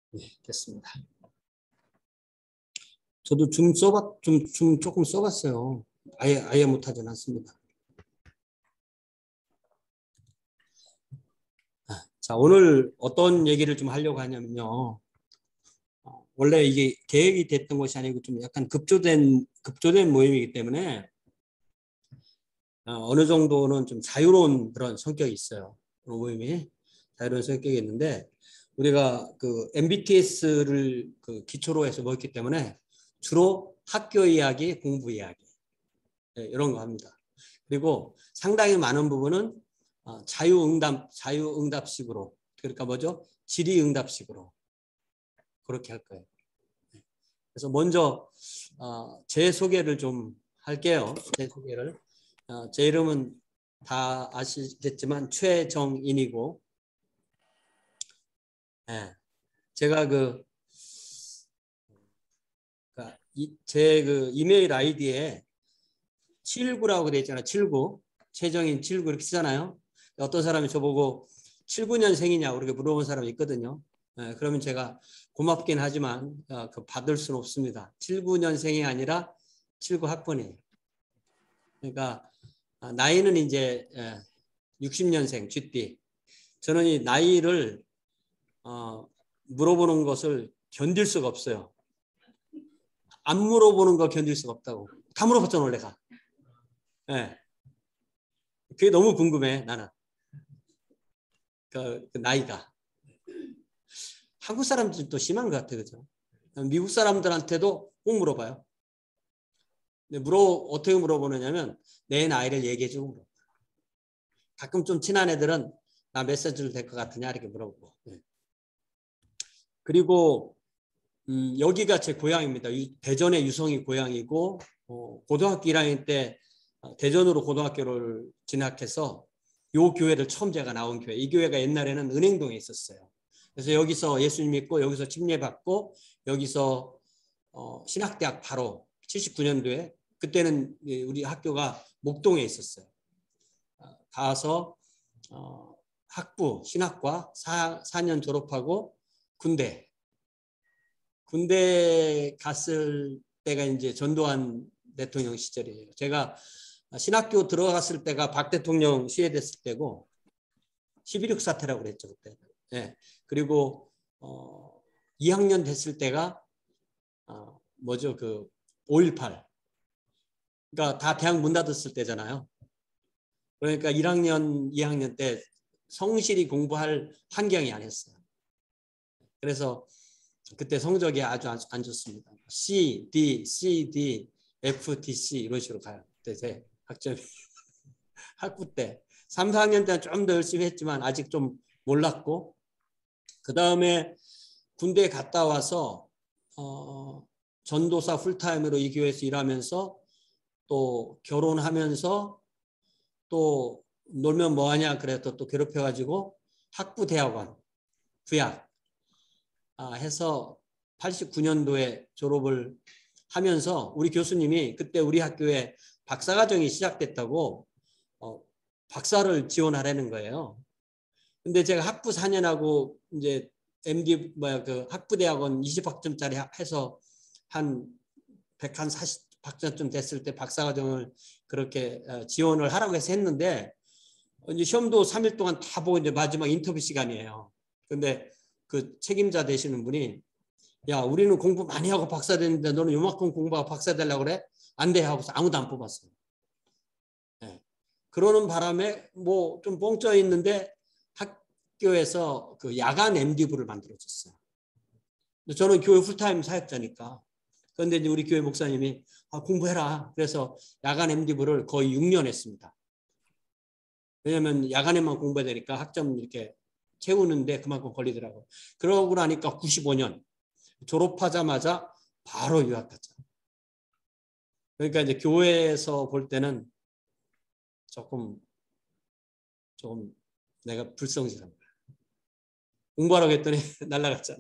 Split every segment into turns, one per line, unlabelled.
네, 됐습니다. 저도 줌 조금 써봤어요. 아예 못하진 않습니다. 자, 오늘 어떤 얘기를 좀 하려고 하냐면요. 원래 이게 계획이 됐던 것이 아니고 좀 약간 급조된 모임이기 때문에 어느 정도는 좀 자유로운 그런 성격이 있어요. 모임이 자유로운 성격이 있는데 우리가 그 MBTS를 그 기초로 해서 먹기 때문에 주로 학교 이야기, 공부 이야기 이런 거 합니다. 그리고 상당히 많은 부분은 자유응답식으로 그러니까 뭐죠? 질의응답식으로 그렇게 할 거예요. 그래서 먼저 제 소개를 좀 할게요. 제 소개를. 제 이름은 다 아시겠지만 최정인이고, 예, 제가 제 이메일 아이디에 79라고 되어 있잖아요. 79. 최정인 79 이렇게 쓰잖아요. 어떤 사람이 저보고 79년생이냐 그렇게 물어본 사람이 있거든요. 예, 그러면 제가 고맙긴 하지만 받을 수는 없습니다. 79년생이 아니라 79학번이에요. 그러니까 나이는 이제 60년생 쥐띠. 저는 이 나이를 물어보는 것을 견딜 수가 없어요. 안 물어보는 거 견딜 수가 없다고. 다 물어봤잖아 내가. 네. 그게 너무 궁금해 나는. 그 나이가. 한국 사람들도 심한 것 같아, 그죠? 미국 사람들한테도 꼭 물어봐요. 근데 어떻게 물어보느냐면 내 나이를 얘기해주고 물어봐. 가끔 좀 친한 애들은 나 몇 살 될 것 같으냐 이렇게 물어보고. 네. 그리고 여기가 제 고향입니다. 대전의 유성이 고향이고 고등학교 1학년 때 대전으로 고등학교를 진학해서 이 교회를 처음 제가 나온 교회. 이 교회가 옛날에는 은행동에 있었어요. 그래서 여기서 예수님 믿고 여기서 침례받고 여기서 신학대학 바로 79년도에 그때는 우리 학교가 목동에 있었어요. 가서 학부 신학과 4년 졸업하고 군대 갔을 때가 이제 전두환 대통령 시절이에요. 제가 신학교 들어갔을 때가 박 대통령 시해됐을 때고 11.6 사태라고 그랬죠 그때. 네. 그리고 2학년 됐을 때가 뭐죠 그 5.18. 그러니까 다 대학 문 닫았을 때잖아요. 그러니까 1학년, 2학년 때 성실히 공부할 환경이 아니었어요. 그래서 그때 성적이 아주 안 좋습니다. C, D, F, D, C 이런 식으로 가요. 그때 제 학점이. 학부 때. 3, 4학년 때는 좀 더 열심히 했지만 아직 좀 몰랐고 그 다음에 군대에 갔다 와서 전도사 풀타임으로 이 교회에서 일하면서 또 결혼하면서 또 놀면 뭐하냐 그래서 또 괴롭혀가지고 학부대학원 부약 해서 89년도에 졸업을 하면서 우리 교수님이 그때 우리 학교에 박사과정이 시작됐다고 박사를 지원하라는 거예요. 근데 제가 학부 4년하고 이제 MD 그 학부대학원 20학점짜리 해서 한 140학점쯤 됐을 때 박사과정을 그렇게 지원을 하라고 해서 했는데 이제 시험도 3일 동안 다 보고 이제 마지막 인터뷰 시간이에요. 근데 그 책임자 되시는 분이 야 우리는 공부 많이 하고 박사 됐는데 너는 요만큼 공부하고 박사 되려고 그래? 안 돼 하고서 아무도 안 뽑았어요. 네. 그러는 바람에 뭐 좀 뻥쪄 있는데 학교에서 그 야간 MD부를 만들어줬어요. 저는 교회 풀타임 사역자니까. 그런데 이제 우리 교회 목사님이 공부해라. 그래서 야간 MD부를 거의 6년 했습니다. 왜냐하면 야간에만 공부해야 되니까 학점 이렇게 채우는데 그만큼 걸리더라고요. 그러고 나니까 95년 졸업하자마자 바로 유학 갔죠. 그러니까 이제 교회에서 볼 때는 조금 내가 불성실한 거야. 공부하라고 했더니 날라갔잖아.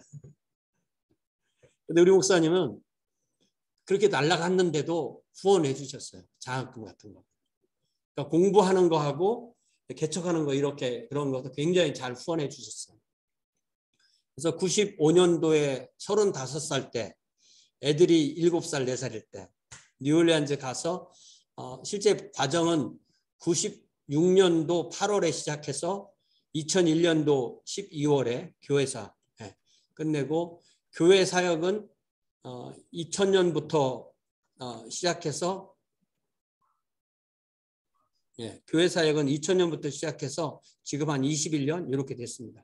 근데 우리 목사님은 그렇게 날라갔는데도 후원해 주셨어요. 장학금 같은 거. 그러니까 공부하는 거 하고 개척하는 거 이렇게 그런 것도 굉장히 잘 후원해 주셨어요. 그래서 95년도에 35살 때 애들이 7살, 4살일 때 뉴올리언즈 가서 실제 과정은 96년도 8월에 시작해서 2001년도 12월에 교회사 끝내고 교회 사역은 2000년부터 시작해서 교회 사역은 2000년부터 시작해서 지금 한 21년 이렇게 됐습니다.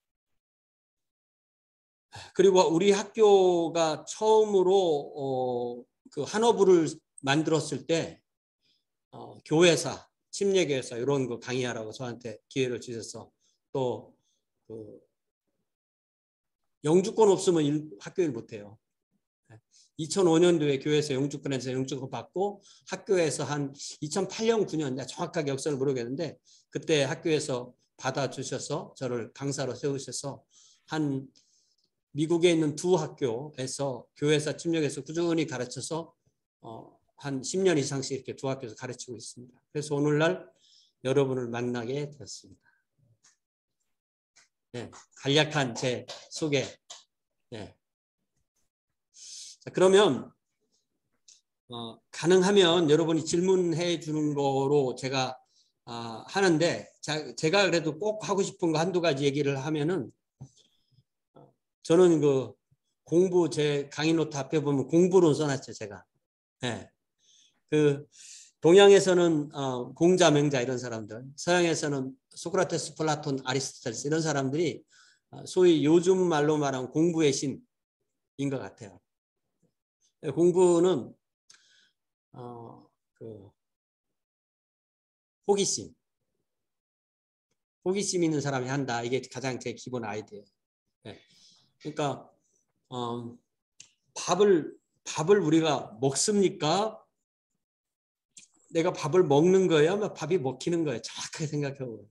그리고 우리 학교가 처음으로 그 한어부를 만들었을 때 교회사, 침례교회사 이런 거 강의하라고 저한테 기회를 주셔서 또 그 영주권 없으면 학교 일 못해요. 2005년도에 교회에서 영주권에서 영주권 받고 학교에서 한 2008년, 9년 정확하게 역사를 모르겠는데 그때 학교에서 받아주셔서 저를 강사로 세우셔서 한 미국에 있는 두 학교에서 교회사 침략에서 꾸준히 가르쳐서 한 10년 이상씩 이렇게 두 학교에서 가르치고 있습니다. 그래서 오늘날 여러분을 만나게 되었습니다. 간략한 제 소개. 자, 그러면 가능하면 여러분이 질문해 주는 거로 제가 하는데 제가 그래도 꼭 하고 싶은 거 한두 가지 얘기를 하면은 저는 그 공부 제 강의 노트 앞에 보면 공부로 써놨죠 제가. 그 동양에서는 공자, 맹자 이런 사람들, 서양에서는 소크라테스, 플라톤, 아리스토텔레스 이런 사람들이 소위 요즘 말로 말하는 공부의 신인 것 같아요. 공부는 그 호기심 있는 사람이 한다. 이게 가장 제 기본 아이디어예요. 그러니까 밥을 우리가 먹습니까? 내가 밥을 먹는 거예요? 밥이 먹히는 거예요? 정확하게 생각해보면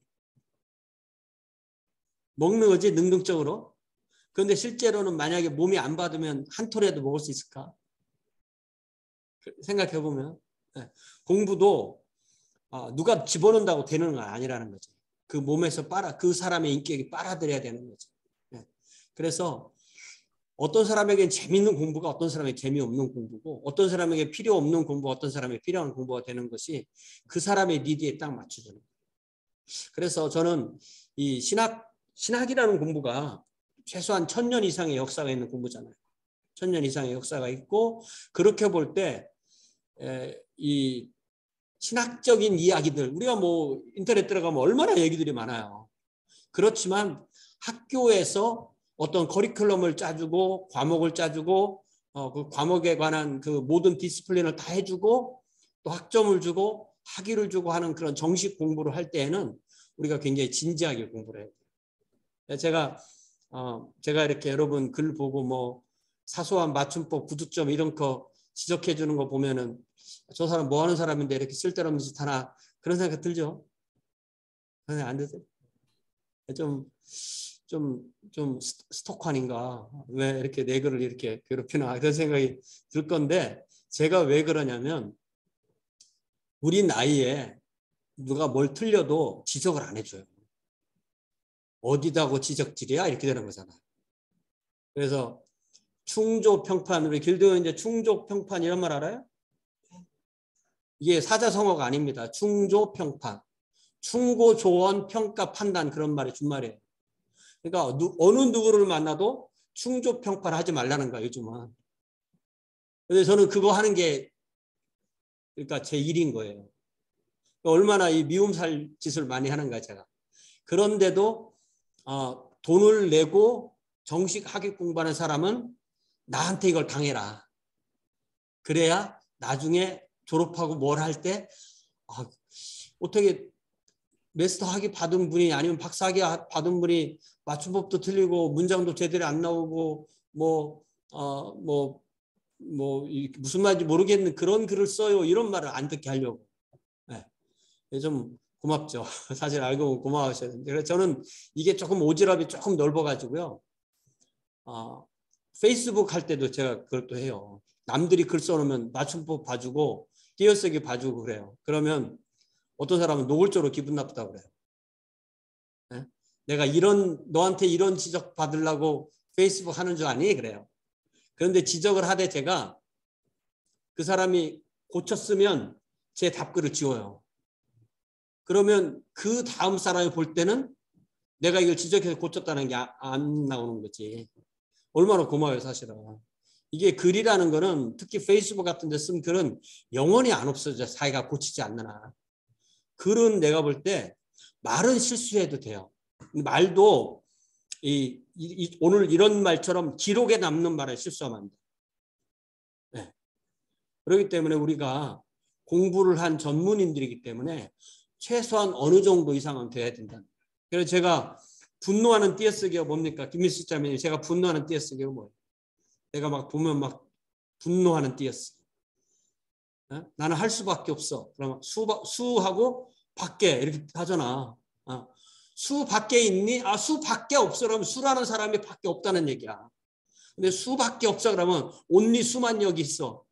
먹는 거지 능동적으로. 그런데 실제로는 만약에 몸이 안 받으면 한 톨이라도 먹을 수 있을까? 생각해보면 공부도 누가 집어넣는다고 되는 건 아니라는 거죠. 그 몸에서 그 사람의 인격이 빨아들여야 되는 거죠. 그래서 어떤 사람에게는 재미있는 공부가 어떤 사람에게 재미없는 공부고 어떤 사람에게 필요 없는 공부가 어떤 사람에게 필요한 공부가 되는 것이 그 사람의 니드에 딱 맞춰주는 거예요. 그래서 저는 이 신학이라는 공부가 최소한 1000년 이상의 역사가 있는 공부잖아요. 1000년 이상의 역사가 있고 그렇게 볼 때 이 신학적인 이야기들 우리가 뭐 인터넷 들어가면 얼마나 얘기들이 많아요. 그렇지만 학교에서 어떤 커리큘럼을 짜주고 과목을 짜주고 그 과목에 관한 그 모든 디스플린을 다 해주고 또 학점을 주고 학위를 주고 하는 그런 정식 공부를 할 때에는 우리가 굉장히 진지하게 공부를 해야 돼요. 제가 이렇게 여러분 글 보고 뭐 사소한 맞춤법, 구두점 이런 거 지적해 주는 거 보면은 저 사람 뭐 하는 사람인데 이렇게 쓸데없는 짓 하나 그런 생각 들죠? 그런 생각 안 드세요? 좀 스토커인가? 왜 이렇게 내 글을 이렇게 괴롭히나? 그런 생각이 들 건데 제가 왜 그러냐면 우리 나이에 누가 뭘 틀려도 지적을 안 해줘요. 어디다고 지적질이야? 이렇게 되는 거잖아요. 그래서 충조평판, 우리 길드 이제 충조평판 이런 말 알아요? 이게 사자성어가 아닙니다. 충조평판. 충고, 조언, 평가, 판단 그런 말이 준말이에요. 그러니까 어느 누구를 만나도 충조평판 하지 말라는 거야 요즘은. 그래서 저는 그거 하는 게 그러니까 제 일인 거예요. 얼마나 이 미움살 짓을 많이 하는가 제가. 그런데도 돈을 내고 정식 학위 공부하는 사람은 나한테 이걸 당해라. 그래야 나중에 졸업하고 뭘 할 때 어떻게 마스터 학위 받은 분이 아니면 박사 학위 받은 분이 맞춤법도 틀리고 문장도 제대로 안 나오고 무슨 말인지 모르겠는 그런 글을 써요. 이런 말을 안 듣게 하려고. 좀 고맙죠. 사실 알고 보면 고마우셔야 되는데. 그래서 저는 이게 조금 오지랖이 조금 넓어가지고요. 페이스북 할 때도 제가 그것도 해요. 남들이 글 써놓으면 맞춤법 봐주고 띄어쓰기 봐주고 그래요. 그러면 어떤 사람은 노골적으로 기분 나쁘다고 그래요. 내가 너한테 이런 지적 받으려고 페이스북 하는 줄 아니? 그래요. 그런데 지적을 하되 제가 그 사람이 고쳤으면 제 답글을 지워요. 그러면 그 다음 사람이 볼 때는 내가 이걸 지적해서 고쳤다는 게 안 나오는 거지. 얼마나 고마워요, 사실은. 이게 글이라는 거는 특히 페이스북 같은 데 쓴 글은 영원히 안 없어져. 사이가 고치지 않는 한. 글은 내가 볼 때 말은 실수해도 돼요. 말도 오늘 이런 말처럼 기록에 남는 말은 실수하면 안 돼. 네. 그렇기 때문에 우리가 공부를 한 전문인들이기 때문에 최소한 어느 정도 이상은 돼야 된다. 그래서 제가 분노하는 띄어쓰기가 뭡니까? 김민수 자매님, 제가 분노하는 띄어쓰기가 뭐예요? 내가 막 보면 막 분노하는 띄어쓰기. 어? 나는 할 수밖에 없어. 그러면 수하고 밖에 이렇게 하잖아. 어. 수 밖에 있니? 아, 수 밖에 없어. 그러면 수라는 사람이 밖에 없다는 얘기야. 근데 수 밖에 없어. 그러면 온리 수만 여기 있어.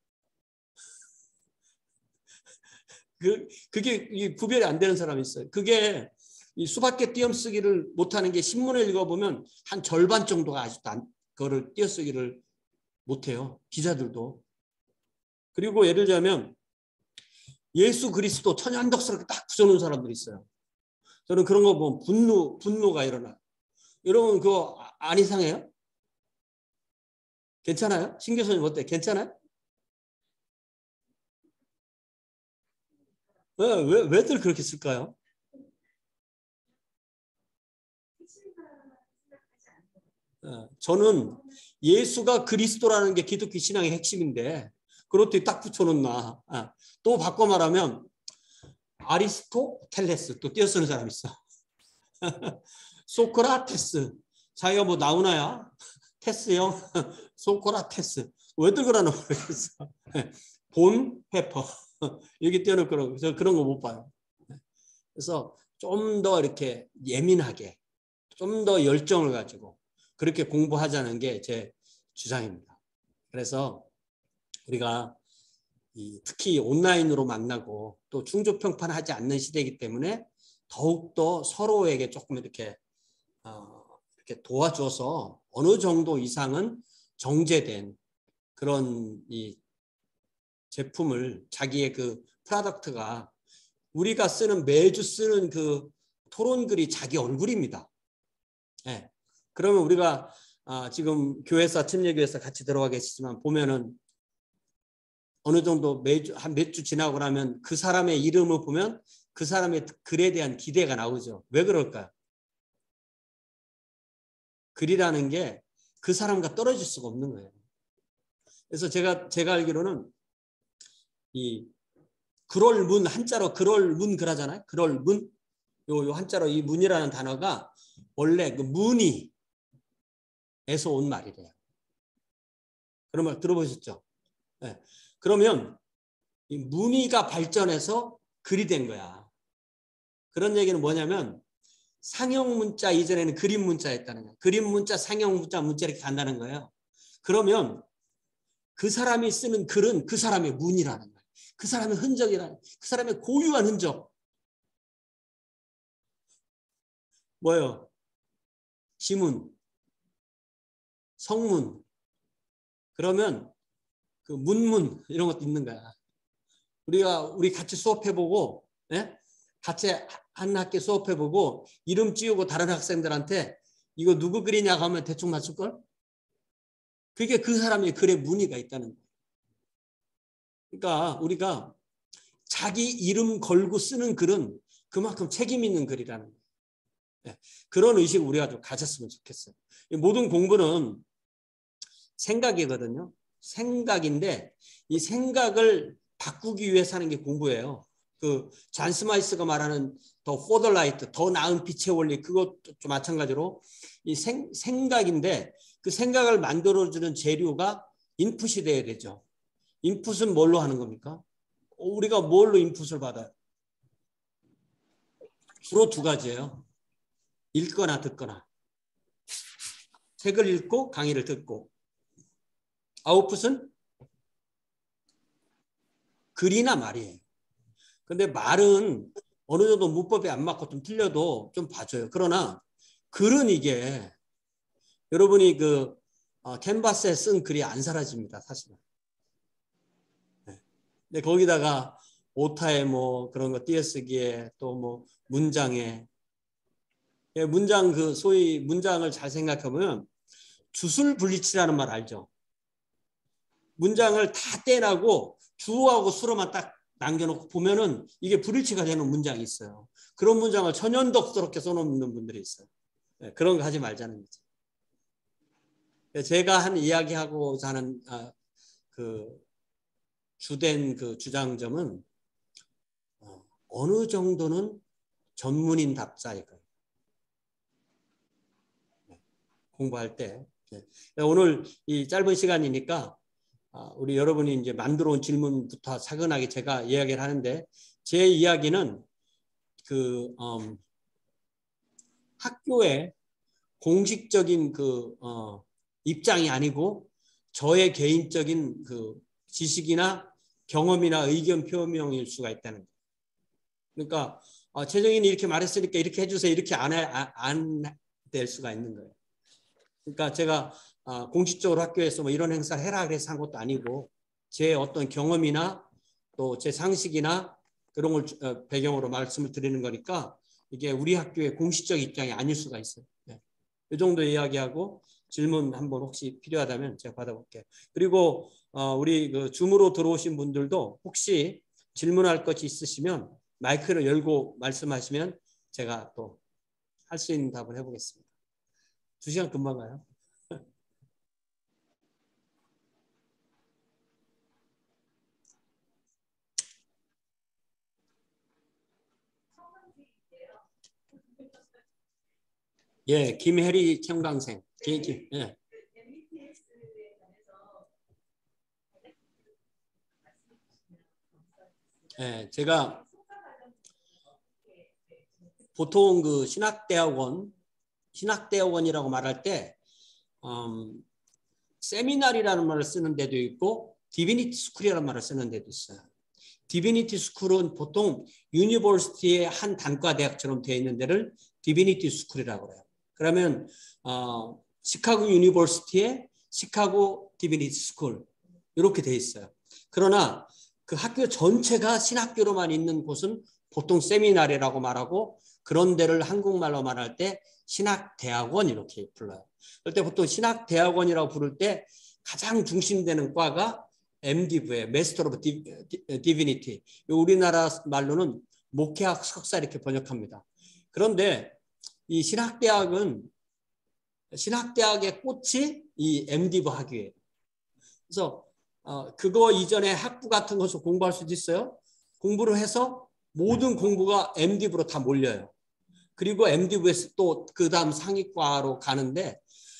그게 구별이 안 되는 사람이 있어요. 그게 이 수밖에 띄어쓰기를 못하는 게 신문을 읽어보면 한 절반 정도가 아직도 그거를 띄어쓰기를 못해요. 기자들도. 그리고 예를 들자면 예수 그리스도 천연덕스럽게 딱 붙여놓은 사람들이 있어요. 저는 그런 거 보면 분노가 일어나요. 여러분 그거 안 이상해요? 괜찮아요? 신 교수님 어때? 괜찮아요? 왜들 그렇게 쓸까요? 저는 예수가 그리스도라는 게 기독교 신앙의 핵심인데 그렇게 딱 붙여놓나. 또 바꿔 말하면 아리스토텔레스 또 띄어쓰는 사람 있어. 소크라테스. 자기가 뭐 나오나야? 테스형 소크라테스. 왜들 그러나 모르겠어. 본 페퍼. 여기 띄어놓을 거라고. 저 그런 거 못 봐요. 그래서 좀 더 이렇게 예민하게, 좀 더 열정을 가지고 그렇게 공부하자는 게 제 주장입니다. 그래서 우리가 특히 온라인으로 만나고 또 충조평판하지 않는 시대이기 때문에 더욱더 서로에게 조금 이렇게 도와줘서 어느 정도 이상은 정제된 그런 이 제품을 자기의 그 프로덕트가 우리가 매주 쓰는 그 토론글이 자기 얼굴입니다. 네. 그러면 우리가 지금 교회사, 침례교회사 같이 들어가 계시지만 보면은 어느 정도 한 몇 주 지나고 나면 그 사람의 이름을 보면 그 사람의 글에 대한 기대가 나오죠. 왜 그럴까요? 글이라는 게 그 사람과 떨어질 수가 없는 거예요. 그래서 제가 알기로는 이 그럴문 한자로 그럴문 그러잖아요. 그럴문 요 한자로 이 문이라는 단어가 원래 그 문의에서 온 말이래요. 그런 말 들어보셨죠? 네. 그러면 이 문의가 발전해서 글이 된 거야. 그런 얘기는 뭐냐면 상형 문자 이전에는 그림 문자였다는 거예요. 그림 문자, 상형 문자 이렇게 간다는 거예요. 그러면 그 사람이 쓰는 글은 그 사람의 문이라는 거예요. 그 사람의 흔적이라는, 그 사람의 고유한 흔적. 뭐예요? 지문, 성문. 그러면 그 문문 이런 것도 있는 거야. 우리 같이 수업해보고, 예? 같이 한 학기 수업해보고 이름 지우고 다른 학생들한테 이거 누구 글이냐고 하면 대충 맞출걸? 그게 그 사람의 글에 무늬가 있다는 거예요. 그러니까 우리가 자기 이름 걸고 쓰는 글은 그만큼 책임 있는 글이라는 거예요. 네. 그런 의식을 우리가 좀 가졌으면 좋겠어요. 모든 공부는 생각이거든요. 생각인데 이 생각을 바꾸기 위해서 하는 게 공부예요. 그 잔 스마이스가 말하는 더 포더라이트, 더 나은 빛의 원리, 그것도 좀 마찬가지로 이 생각인데 그 생각을 만들어주는 재료가 인풋이 돼야 되죠. 인풋은 뭘로 하는 겁니까? 우리가 뭘로 인풋을 받아요? 주로 두 가지예요. 읽거나 듣거나. 책을 읽고 강의를 듣고. 아웃풋은 글이나 말이에요. 근데 말은 어느 정도 문법에 안 맞고 좀 틀려도 좀 봐줘요. 그러나 글은 이게 여러분이 그 캔버스에 쓴 글이 안 사라집니다, 사실은. 네. 근데 거기다가 오타에 뭐 그런 거 띄어쓰기에 또 뭐 문장에 문장 그 소위 문장을 잘 생각하면 주술 분리치라는 말 알죠? 문장을 다 떼나고 주어하고 수로만 딱 남겨놓고 보면은 이게 불일치가 되는 문장이 있어요. 그런 문장을 천연덕스럽게 써놓는 분들이 있어요. 네, 그런 거 하지 말자는 거죠. 제가 한 이야기하고자 하는 그 주된 그 주장점은 어느 정도는 전문인답자 이거예요. 공부할 때. 오늘 이 짧은 시간이니까 우리 여러분이 이제 만들어 온 질문부터 차근하게 제가 이야기를 하는데, 제 이야기는 그 학교의 공식적인 그 입장이 아니고 저의 개인적인 그 지식이나 경험이나 의견 표명일 수가 있다는 거예요. 그러니까 최정인이 이렇게 말했으니까 이렇게 해주세요, 이렇게 안 될 수가 있는 거예요. 그러니까 제가 공식적으로 학교에서 뭐 이런 행사를 해라 그래서 한 것도 아니고 제 어떤 경험이나 또 제 상식이나 그런 걸 배경으로 말씀을 드리는 거니까 이게 우리 학교의 공식적 입장이 아닐 수가 있어요. 네. 이 정도 이야기하고 질문 한번 혹시 필요하다면 제가 받아볼게요. 그리고 우리 그 줌으로 들어오신 분들도 혹시 질문할 것이 있으시면 마이크를 열고 말씀하시면 제가 또 할 수 있는 답을 해보겠습니다. 2시간 금방 가요. 예, 김혜리 청강생. 예. 예, 제가 보통 그 신학대학원이라고 말할 때 세미나리라는 말을 쓰는 데도 있고 디비니티 스쿨이라는 말을 쓰는 데도 있어요. 디비니티 스쿨은 보통 유니버시티의 한 단과 대학처럼 되어 있는 데를 디비니티 스쿨이라고 해요. 그러면 시카고 유니버시티의 시카고 디비니티 스쿨 이렇게 되어 있어요. 그러나 그 학교 전체가 신학교로만 있는 곳은 보통 세미나리라고 말하고, 그런 데를 한국말로 말할 때 신학대학원 이렇게 불러요. 그럴 때 보통 신학대학원이라고 부를 때 가장 중심되는 과가 MDiv예요. Master of Divinity. 우리나라 말로는 목회학 석사 이렇게 번역합니다. 그런데 이 신학대학의 꽃이 이 MDiv 학위예요. 그래서 그거 이전에 학부 같은 것을 공부할 수도 있어요. 공부를 해서 모든 공부가 MDiv로 다 몰려요. 그리고 MDiv에서 또 그 다음 상위과로 가는데,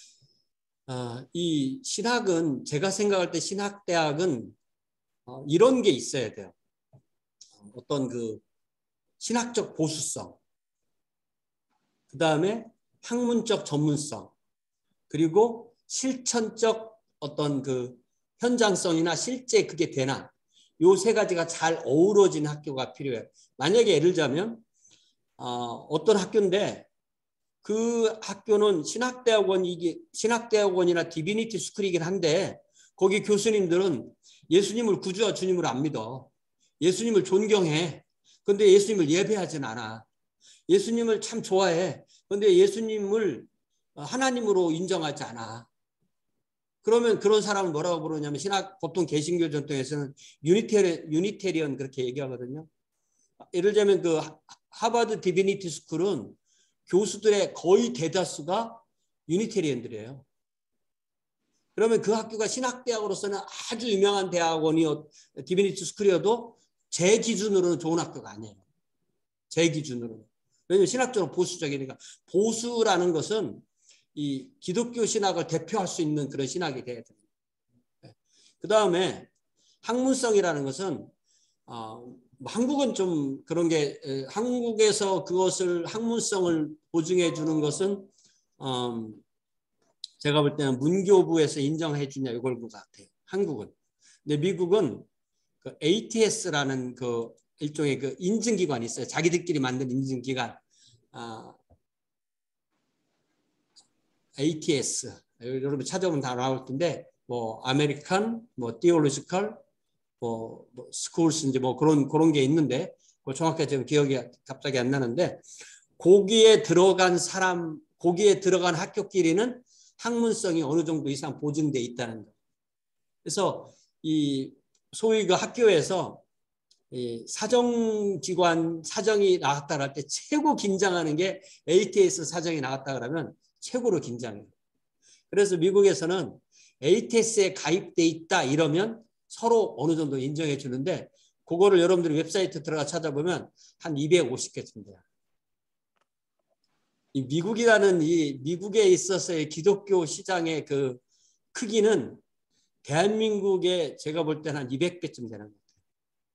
이 신학은, 제가 생각할 때 신학대학은 이런 게 있어야 돼요. 어떤 그 신학적 보수성, 그 다음에 학문적 전문성, 그리고 실천적 어떤 그 현장성이나 실제 그게 되나, 요 세 가지가 잘 어우러진 학교가 필요해요. 만약에 예를 들자면 어떤 학교인데 그 학교는 신학대학원이나 디비니티 스쿨이긴 한데 거기 교수님들은 예수님을 구주와 주님으로 안 믿어. 예수님을 존경해. 근데 예수님을 예배하진 않아. 예수님을 참 좋아해. 근데 예수님을 하나님으로 인정하지 않아. 그러면 그런 사람을 뭐라고 부르냐면 보통 개신교 전통에서는 유니테리언 그렇게 얘기하거든요. 예를 들면 그 하버드 디비니티 스쿨은 교수들의 거의 대다수가 유니테리언들이에요. 그러면 그 학교가 신학대학으로서는 아주 유명한 디비니티 스쿨이어도 제 기준으로는 좋은 학교가 아니에요. 제 기준으로는. 왜냐하면 신학적으로 보수적이니까. 보수라는 것은 이 기독교 신학을 대표할 수 있는 그런 신학이 돼야 됩니다. 그 다음에 학문성이라는 것은 한국은 좀 그런 게, 한국에서 그것을 학문성을 보증해 주는 것은 제가 볼 때는 문교부에서 인정해 주냐 이걸 것 같아요. 한국은. 근데 미국은 그 ATS라는 그 일종의 그 인증기관이 있어요. 자기들끼리 만든 인증기관. ATS 여러분 찾아보면 다 나올 텐데 뭐 아메리칸 뭐 Theological 뭐 스쿨스 이제 뭐 그런 게 있는데 그 정확하게 지금 기억이 갑자기 안 나는데 거기에 들어간 학교끼리는 학문성이 어느 정도 이상 보증돼 있다는 거. 그래서 이 소위 그 학교에서 이 사정기관 사정이 나왔다 할 때 최고 긴장하는 게 ATS 사정이 나왔다 그러면 최고로 긴장해요. 그래서 미국에서는 ATS에 가입돼 있다 이러면 서로 어느 정도 인정해 주는데 그거를 여러분들이 웹사이트 들어가 찾아보면 한 250개 됩니다. 이 미국에 있어서의 기독교 시장의 그 크기는 대한민국에 제가 볼 때는 한 200배쯤 되는 것 같아요.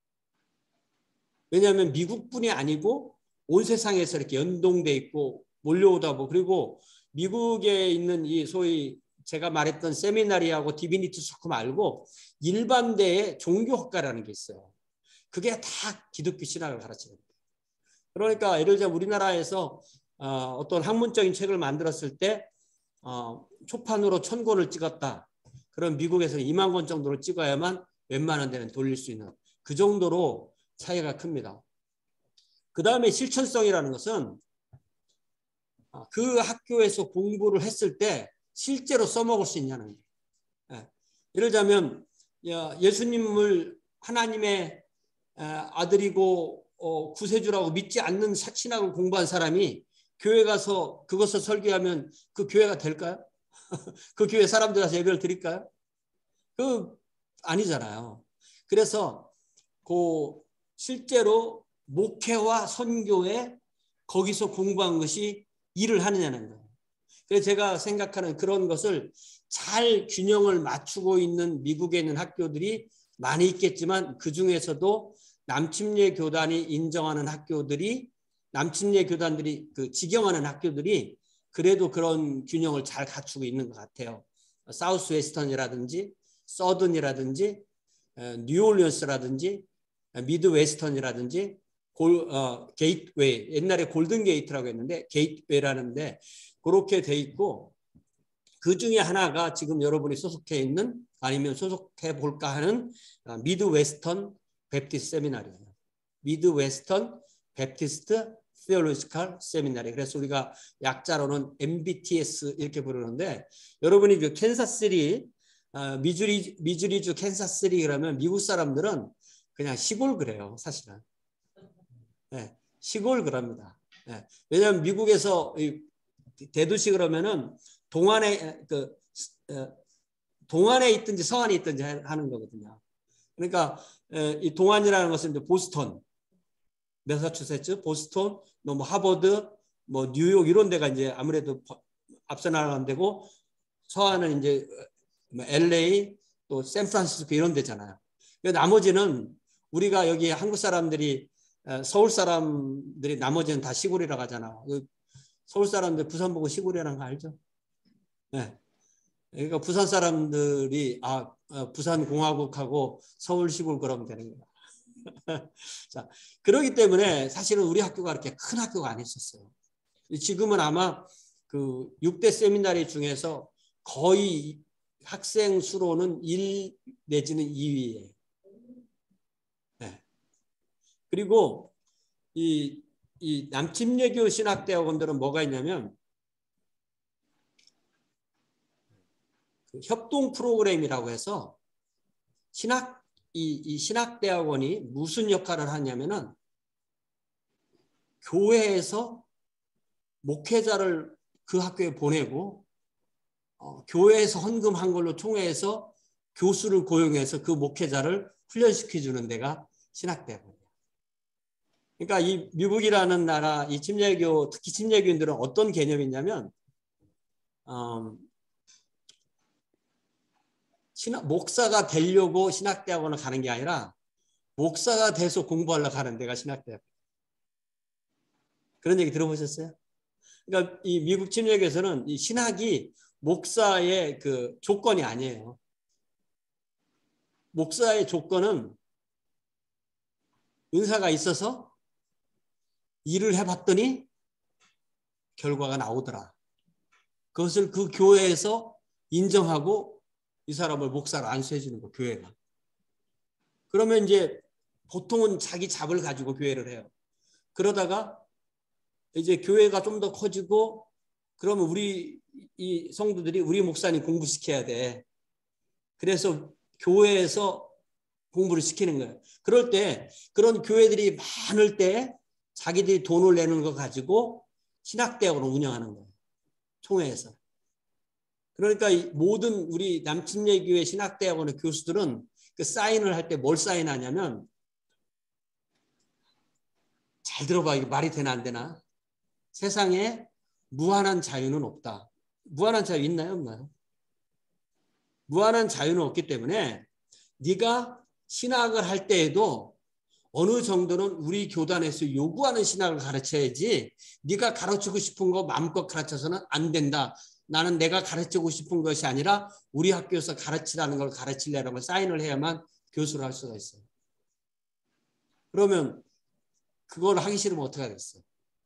왜냐하면 미국뿐이 아니고 온 세상에서 이렇게 연동돼 있고 몰려오다 보고 그리고 미국에 있는 이 소위 제가 말했던 세미나리하고 디비니티 스쿨 말고 일반대의 종교학과라는 게 있어요. 그게 다 기독교 신학을 가르치는 거예요. 그러니까 예를 들어 우리나라에서 어떤 학문적인 책을 만들었을 때 초판으로 1000권을 찍었다. 그럼 미국에서는 2만 권 정도로 찍어야만 웬만한 데는 돌릴 수 있는 그 정도로 차이가 큽니다. 그 다음에 실천성이라는 것은 그 학교에서 공부를 했을 때 실제로 써먹을 수 있냐는 거예요. 예를 들자면 예수님을 하나님의 아들이고 구세주라고 믿지 않는 신학을 공부한 사람이 교회 가서 그것을 설교하면 그 교회가 될까요? 그 교회 사람들 와서 예배를 드릴까요? 아니잖아요. 그래서 실제로 목회와 선교에 거기서 공부한 것이 일을 하느냐는 거예요. 그래서 제가 생각하는 그런 것을 잘 균형을 맞추고 있는 미국에 있는 학교들이 많이 있겠지만 그중에서도 남침례 교단이 인정하는 학교들이 남침례 교단들이 직영하는 학교들이 그래도 그런 균형을 잘 갖추고 있는 것 같아요. 사우스 웨스턴이라든지 서든이라든지 뉴올리언스라든지 미드 웨스턴이라든지 게이트웨이 옛날에 골든 게이트라고 했는데 게이트웨이라는데 그렇게 돼 있고 그 중에 하나가 지금 여러분이 소속해 있는 아니면 소속해 볼까 하는 미드 웨스턴 베프티스트 세미나리예요. 미드 웨스턴 베프티스트 Theological Seminary. 그래서 우리가 약자로는 MBTS 이렇게 부르는데 여러분이 그 캔사스시티 미주리주 캔사스시티 그러면 미국 사람들은 그냥 시골 그래요. 사실은. 네, 시골 그럽니다. 네, 왜냐하면 미국에서 대도시 그러면은 동안에 있든지 서안에 있든지 하는 거거든요. 그러니까 이 동안이라는 것은 이제 보스턴, 매사추세츠, 보스턴, 뭐 하버드, 뭐 뉴욕 이런 데가 이제 아무래도 앞서 나가는 데고 서안은 이제 LA 또 샌프란시스코 이런 데잖아요. 나머지는 우리가 여기 한국 사람들이 서울 사람들이 나머지는 다 시골이라고 하잖아. 서울 사람들 부산 보고 시골이라는 거 알죠? 네. 그러니까 부산 사람들이 부산 공화국하고 서울 시골 그러면 되는 거야. 자, 그렇기 때문에 사실은 우리 학교가 그렇게 큰 학교가 아니었어요. 지금은 아마 그 6대 세미나리 중에서 거의 학생 수로는 1 내지는 2위예요. 네. 그리고 이 남침예교 신학대학원들은 뭐가 있냐면 그 협동 프로그램이라고 해서 이 신학대학원이 무슨 역할을 하냐면은 교회에서 목회자를 그 학교에 보내고 교회에서 헌금한 걸로 총회해서 교수를 고용해서 그 목회자를 훈련시켜 주는 데가 신학대학원이에요. 그러니까 이 미국이라는 나라 이 침례교 특히 침례교인들은 어떤 개념이냐면 목사가 되려고 신학대학원을 가는 게 아니라 목사가 돼서 공부하려고 가는 데가 신학대학원. 그런 얘기 들어보셨어요? 그러니까 이 미국 침례교에서는 이 신학이 목사의 그 조건이 아니에요. 목사의 조건은 은사가 있어서 일을 해봤더니 결과가 나오더라. 그것을 그 교회에서 인정하고 이 사람을 목사로 안수해 주는 거, 교회가. 그러면 이제 보통은 자기 잡을 가지고 교회를 해요. 그러다가 이제 교회가 좀 더 커지고 그러면 우리 이 성도들이 우리 목사님 공부시켜야 돼. 그래서 교회에서 공부를 시키는 거예요. 그럴 때 그런 교회들이 많을 때 자기들이 돈을 내는 거 가지고 신학대학을 운영하는 거예요. 총회에서. 그러니까 모든 우리 남침예교회 신학대학원의 교수들은 그 사인을 할 때 뭘 사인하냐면, 잘 들어봐. 이게 말이 되나 안 되나? 세상에 무한한 자유는 없다. 무한한 자유 있나요? 없나요? 무한한 자유는 없기 때문에 네가 신학을 할 때에도 어느 정도는 우리 교단에서 요구하는 신학을 가르쳐야지, 네가 가르치고 싶은 거 마음껏 가르쳐서는 안 된다. 나는 내가 가르치고 싶은 것이 아니라 우리 학교에서 가르치라는 걸 가르치려는 걸 사인을 해야만 교수를 할 수가 있어요. 그러면 그걸 하기 싫으면 어떻게 하겠어요?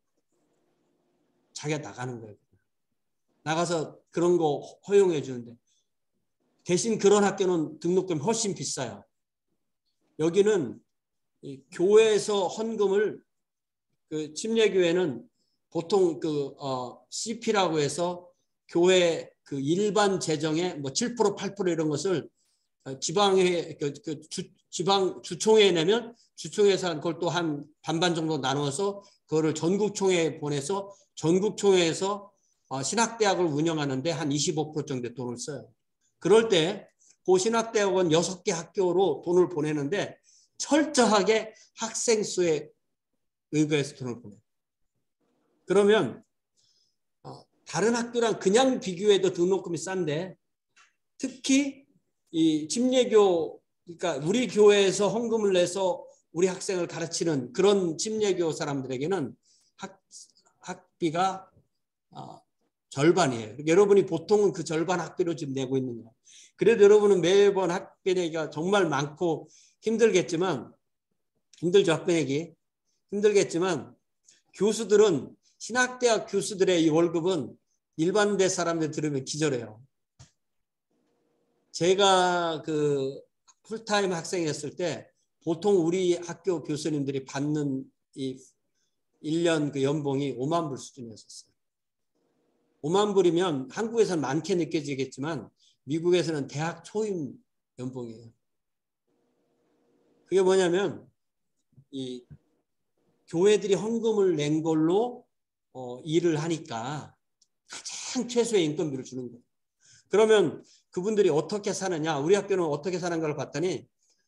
자기가 나가는 거예요. 나가서 그런 거 허용해 주는데, 대신 그런 학교는 등록금이 훨씬 비싸요. 여기는 이 교회에서 헌금을, 그 침례교회는 보통 CP라고 해서 교회 그 일반 재정의 뭐 7%, 8% 이런 것을 지방에 지방 주총회에 내면 주총회에서 그걸 또 한 반반 정도 나누어서 그거를 전국총회에 보내서 전국총회에서 신학대학을 운영하는데 한 25% 정도의 돈을 써요. 그럴 때 그 신학대학원 6개 학교로 돈을 보내는데 철저하게 학생 수에 의거해서 돈을 보내요. 그러면 다른 학교랑 그냥 비교해도 등록금이 싼데, 특히 이 침례교, 그러니까 우리 교회에서 헌금을 내서 우리 학생을 가르치는 그런 침례교 사람들에게는 학비가 절반이에요. 여러분이 보통은 그 절반 학비로 지금 내고 있는 거예요. 그래도 여러분은 매번 학비 내기가 정말 많고 힘들겠지만, 힘들죠, 학비 내기. 힘들겠지만 교수들은, 신학대학 교수들의 이 월급은 일반대 사람들 들으면 기절해요. 제가 그 풀타임 학생이었을 때 보통 우리 학교 교수님들이 받는 이 1년 그 연봉이 5만 불 수준이었어요. 5만 불이면 한국에서는 많게 느껴지겠지만 미국에서는 대학 초임 연봉이에요. 그게 뭐냐면 이 교회들이 헌금을 낸 걸로 일을 하니까 가장 최소의 인건비를 주는 거예요. 그러면 그분들이 어떻게 사느냐, 우리 학교는 어떻게 사는 걸 봤더니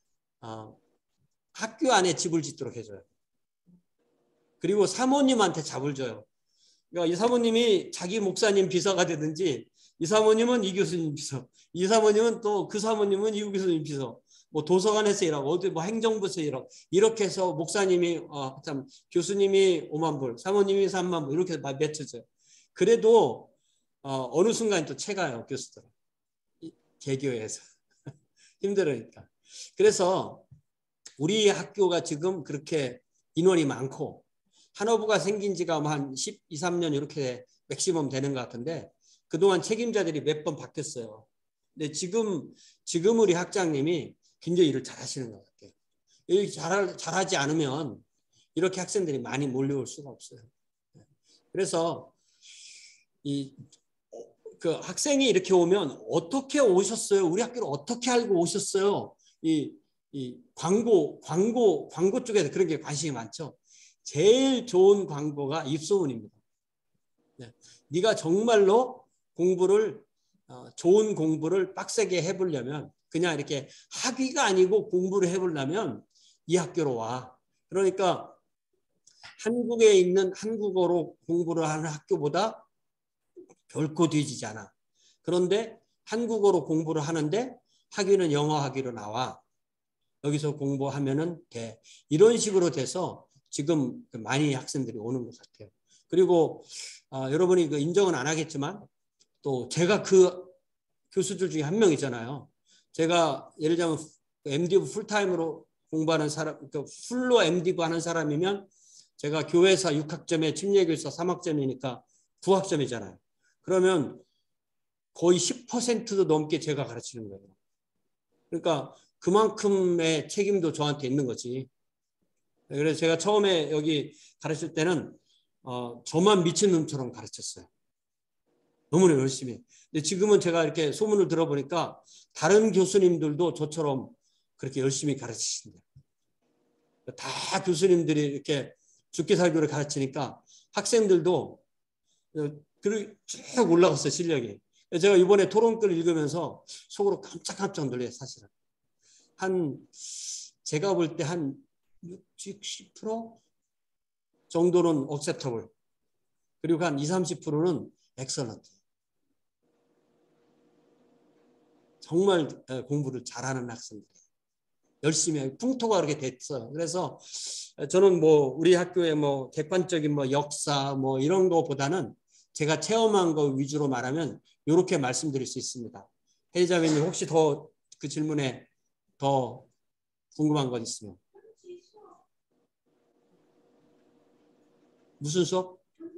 학교 안에 집을 짓도록 해줘요. 그리고 사모님한테 잡을 줘요. 그러니까 이 사모님이 자기 목사님 비서가 되든지, 이 사모님은 이 교수님 비서, 이 사모님은 또 그 사모님은 이 교수님 비서, 뭐 도서관에서 일하고 어디 뭐 행정부에서 일하고, 이렇게 해서 목사님이 참 교수님이 5만 불, 사모님이 3만 불 이렇게 맺혀져요. 그래도 어느 순간 또 채가요, 교수들. 개교에서 힘들으니까. 그래서 우리 학교가 지금 그렇게 인원이 많고, 한어부가 생긴 지가 한 12, 3년 이렇게 맥시멈 되는 것 같은데, 그동안 책임자들이 몇 번 바뀌었어요. 근데 지금 우리 학장님이 굉장히 일을 잘하시는 것 같아요. 일 잘하지 않으면 이렇게 학생들이 많이 몰려올 수가 없어요. 그래서 그 학생이 이렇게 오면 어떻게 오셨어요? 우리 학교를 어떻게 알고 오셨어요? 이 광고 쪽에서 그런 게 관심이 많죠. 제일 좋은 광고가 입소문입니다. 네가 정말로 좋은 공부를 빡세게 해보려면, 그냥 이렇게 학위가 아니고 공부를 해보려면 이 학교로 와. 그러니까 한국에 있는 한국어로 공부를 하는 학교보다 결코 뒤지지 않아. 그런데 한국어로 공부를 하는데 학위는 영어 학위로 나와. 여기서 공부하면은 돼. 이런 식으로 돼서 지금 많이 학생들이 오는 것 같아요. 그리고 여러분이 그 인정은 안 하겠지만, 또 제가 그 교수들 중에 한 명이잖아요. 제가 예를 들면 MDiv 풀타임으로 공부하는 사람, 그 풀로 MDiv 하는 사람이면 제가 교회사 6학점에 침례교사 3학점이니까 9학점이잖아요. 그러면 거의 10%도 넘게 제가 가르치는 거예요. 그러니까 그만큼의 책임도 저한테 있는 거지. 그래서 제가 처음에 여기 가르칠 때는 저만 미친놈처럼 가르쳤어요. 너무나 열심히. 근데 지금은 제가 이렇게 소문을 들어보니까 다른 교수님들도 저처럼 그렇게 열심히 가르치신대요. 다 교수님들이 이렇게 죽기 살기를 가르치니까 학생들도 쭉 올라갔어요, 실력이. 제가 이번에 토론글 읽으면서 속으로 깜짝깜짝 놀래요, 사실은. 제가 볼 때 한 60% 정도는 acceptable. 그리고 한 20-30%는 excellent. 정말 공부를 잘하는 학생들. 열심히 풍토가 그렇게 됐어요. 그래서 저는 뭐 우리 학교의 뭐 객관적인 뭐 역사 뭐 이런 거보다는 제가 체험한 거 위주로 말하면 이렇게 말씀드릴 수 있습니다. 혜리자매님 혹시 더 그 질문에 더 궁금한 것 있으면. 무슨 수업?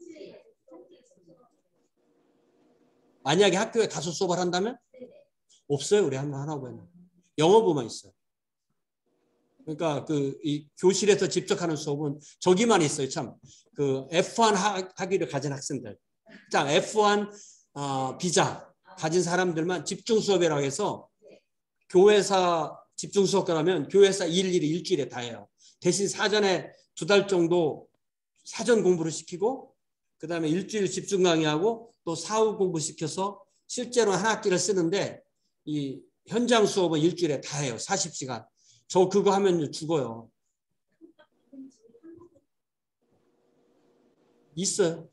만약에 학교에 가서 수업을 한다면? 없어요. 우리 하나부에는. 영어부만 있어요. 그러니까 이 교실에서 직접 하는 수업은 저기만 있어요. 참. 그 F1 학위를 가진 학생들. 자, F1 비자 가진 사람들만 집중 수업이라고 해서 교회사 집중 수업 가면 교회사 일주일에 다 해요. 대신 사전에 2달 정도 사전 공부를 시키고 그다음에 일주일 집중 강의하고 또 사후 공부 시켜서 실제로 한 학기를 쓰는데 이 현장 수업은 일주일에 다 해요. 40시간. 저 그거 하면 죽어요. 있어요.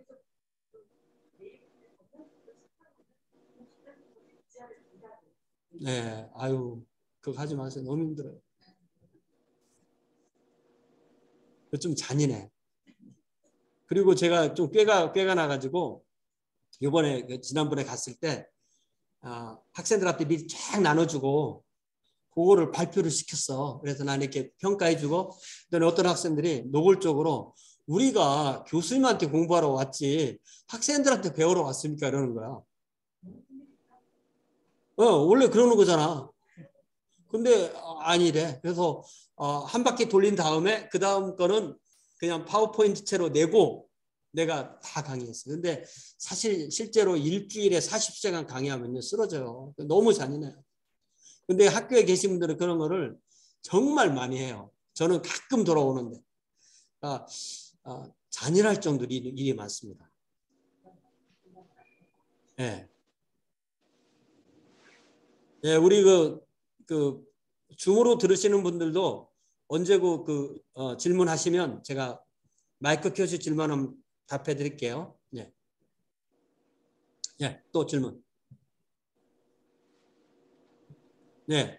네, 아유, 그거 하지 마세요. 너무 힘들어요. 좀 잔인해. 그리고 제가 좀 꾀가 나가지고 이번에 지난번에 갔을 때 학생들한테 미리 쫙 나눠주고 그거를 발표를 시켰어. 그래서 나는 이렇게 평가해주고 그다음에 어떤 학생들이 노골적으로 우리가 교수님한테 공부하러 왔지 학생들한테 배우러 왔습니까? 이러는 거야. 원래 그러는 거잖아. 근데 아니래. 그래서 한 바퀴 돌린 다음에 그 다음 거는 그냥 파워포인트 채로 내고 내가 다 강의했어요. 근데 사실 실제로 일주일에 40시간 강의하면 쓰러져요. 너무 잔인해요. 근데 학교에 계신 분들은 그런 거를 정말 많이 해요. 저는 가끔 돌아오는데 잔인할 정도로 일이 많습니다. 네. 네, 우리 그 줌으로 들으시는 분들도 언제 질문하시면 제가 마이크 켜서 질문하면 답해 드릴게요. 네. 네, 또 질문. 네.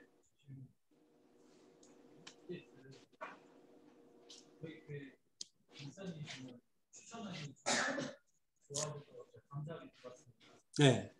네.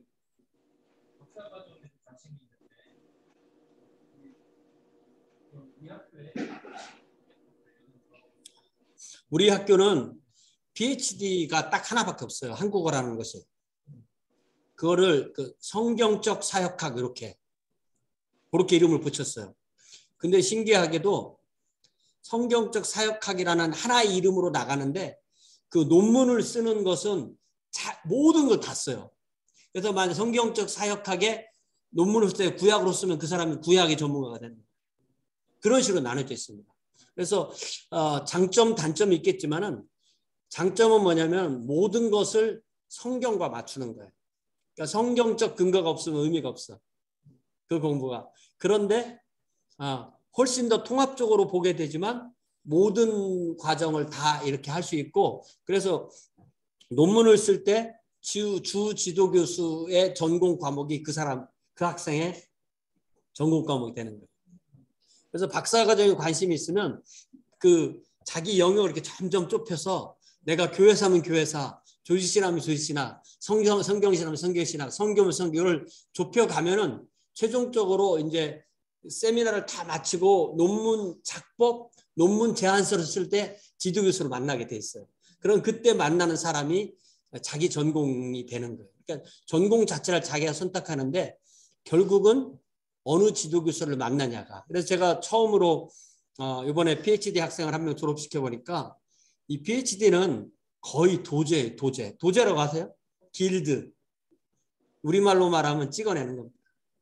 우리 학교는 PhD가 딱 하나밖에 없어요. 한국어라는 것이. 그거를 성경적 사역학 그렇게 이름을 붙였어요. 근데 신기하게도 성경적 사역학이라는 하나의 이름으로 나가는데 그 논문을 쓰는 것은 모든 걸 다 써요. 그래서 만약 성경적 사역학에 논문을 쓸 때 구약으로 쓰면 그 사람이 구약의 전문가가 되는 거예요. 그런 식으로 나눠져 있습니다. 그래서 장점, 단점이 있겠지만은 장점은 뭐냐면 모든 것을 성경과 맞추는 거예요. 그러니까 성경적 근거가 없으면 의미가 없어. 그 공부가. 그런데 훨씬 더 통합적으로 보게 되지만 모든 과정을 다 이렇게 할 수 있고 그래서 논문을 쓸 때 주 지도 교수의 전공 과목이 그 학생의 전공 과목이 되는 거예요. 그래서 박사과정에 관심이 있으면 자기 영역을 이렇게 점점 좁혀서 내가 교회사면 교회사, 조지신하면 조지신학, 성경신하면 성경신학, 성교면 성교를 좁혀가면은 최종적으로 이제 세미나를 다 마치고 논문 작법, 논문 제안서를 쓸 때 지도교수를 만나게 돼 있어요. 그럼 그때 만나는 사람이 자기 전공이 되는 거예요. 그러니까 전공 자체를 자기가 선택하는데 결국은 어느 지도 교수를 만나냐가. 그래서 제가 처음으로 이번에 PhD 학생을 한 명 졸업시켜 보니까 이 PhD는 거의 도제라고 하세요? 길드. 우리말로 말하면 찍어내는 겁니다.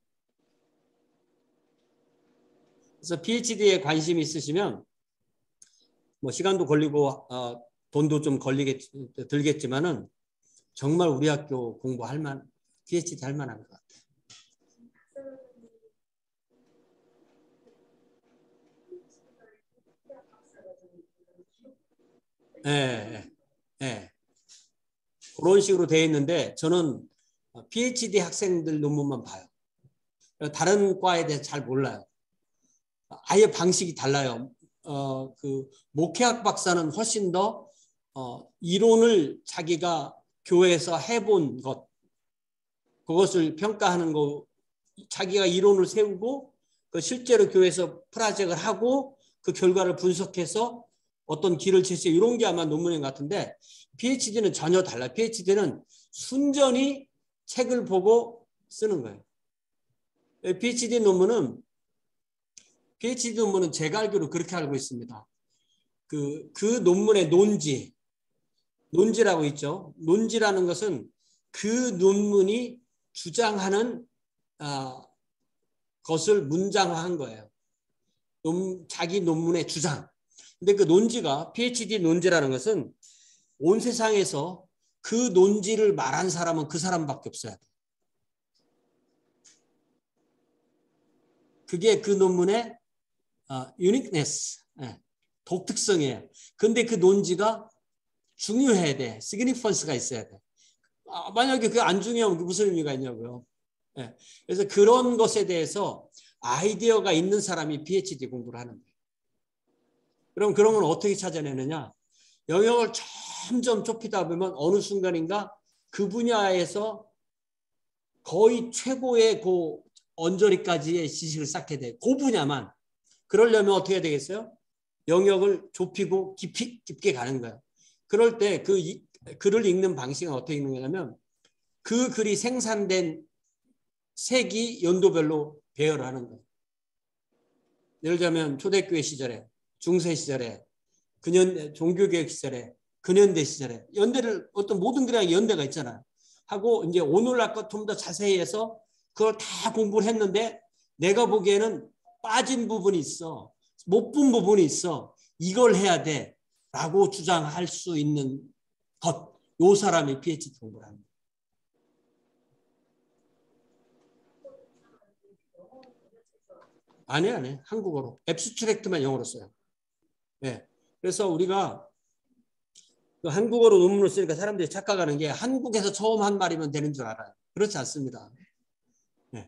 그래서 PhD에 관심이 있으시면 뭐 시간도 걸리고 돈도 좀 들겠지만은 정말 우리 학교 공부할 만 PhD 할 만한 것 같아요. 예, 예, 예. 그런 식으로 되어 있는데 저는 PhD 학생들 논문만 봐요. 다른 과에 대해서 잘 몰라요. 아예 방식이 달라요. 그 목회학 박사는 훨씬 더 이론을 자기가 교회에서 해본 것, 그것을 평가하는 거, 자기가 이론을 세우고 그 실제로 교회에서 프로젝트를 하고 그 결과를 분석해서 어떤 길을 제시해 이런 게 아마 논문인 것 같은데 PhD는 전혀 달라요. PhD는 순전히 책을 보고 쓰는 거예요. PhD 논문은 제가 알기로 그렇게 알고 있습니다. 그 논문의 논지라고 있죠. 논지라는 것은 그 논문이 주장하는 것을 문장화한 거예요. 자기 논문의 주장. 근데 그 논지가 PhD 논지라는 것은 온 세상에서 그 논지를 말한 사람은 그 사람밖에 없어야 돼. 그게 그 논문의 uniqueness, 독특성이에요. 근데 그 논지가 중요해야 돼. significance가 있어야 돼. 만약에 그게 안 중요하면 무슨 의미가 있냐고요. 예. 그래서 그런 것에 대해서 아이디어가 있는 사람이 PhD 공부를 하는 거예요. 그럼 그런 건 어떻게 찾아내느냐? 영역을 점점 좁히다 보면 어느 순간인가 그 분야에서 거의 최고의 그 언저리까지의 지식을 쌓게 돼. 그 분야만. 그러려면 어떻게 해야 되겠어요? 영역을 좁히고 깊게 가는 거예요. 그럴 때 그 글을 읽는 방식은 어떻게 읽는 거냐면 그 글이 생산된 세기 연도별로 배열을 하는 거예요. 예를 들자면 초대교회 시절에, 중세 시절에, 종교개혁 시절에, 근현대 시절에 연대를 어떤 모든 그냥 연대가 있잖아요. 하고 이제 오늘날 것 좀 더 자세히 해서 그걸 다 공부를 했는데 내가 보기에는 빠진 부분이 있어. 못 본 부분이 있어. 이걸 해야 돼. 라고 주장할 수 있는 것. 요 사람이 PhD 공부를 합니다. 안 해. 한국어로. 앱스트랙트만 영어로 써요. 네. 그래서 우리가 그 한국어로 논문을 쓰니까 사람들이 착각하는 게 한국에서 처음 한 말이면 되는 줄 알아요. 그렇지 않습니다. 네.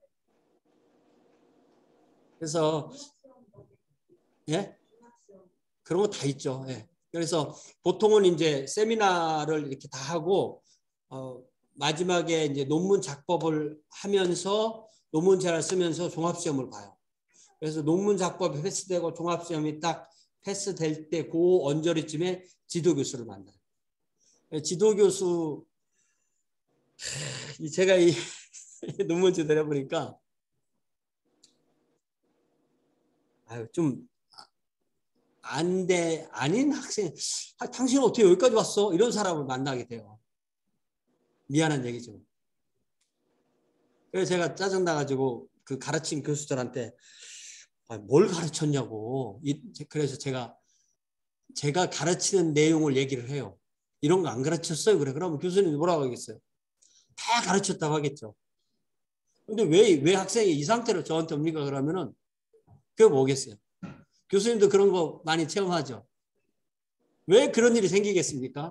그래서 예? 그런 거 다 있죠. 예. 그래서 보통은 이제 세미나를 이렇게 다 하고 마지막에 이제 논문 작법을 하면서 논문자를 쓰면서 종합시험을 봐요. 그래서 논문 작법이 패스되고 종합시험이 딱 패스될 때 그 언저리쯤에 지도교수를 만나요. 지도교수 제가 이 논문지 내려보니까 좀 아닌 학생, 당신은 어떻게 여기까지 왔어? 이런 사람을 만나게 돼요. 미안한 얘기죠. 그래서 제가 짜증나가지고 그 가르친 교수들한테 뭘 가르쳤냐고. 그래서 제가 가르치는 내용을 얘기를 해요. 이런 거 안 가르쳤어요? 그래. 그러면 교수님이 뭐라고 하겠어요? 다 가르쳤다고 하겠죠. 근데 왜 학생이 이 상태로 저한테 옵니까? 그러면은 그게 뭐겠어요? 교수님도 그런 거 많이 체험하죠. 왜 그런 일이 생기겠습니까?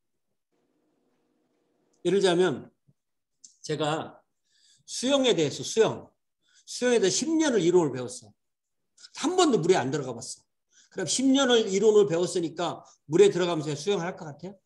예를 들자면 제가 수영에 대해서 10년을 이론을 배웠어. 한 번도 물에 안 들어가 봤어. 그럼 10년을 이론을 배웠으니까 물에 들어가면서 수영할 것 같아요?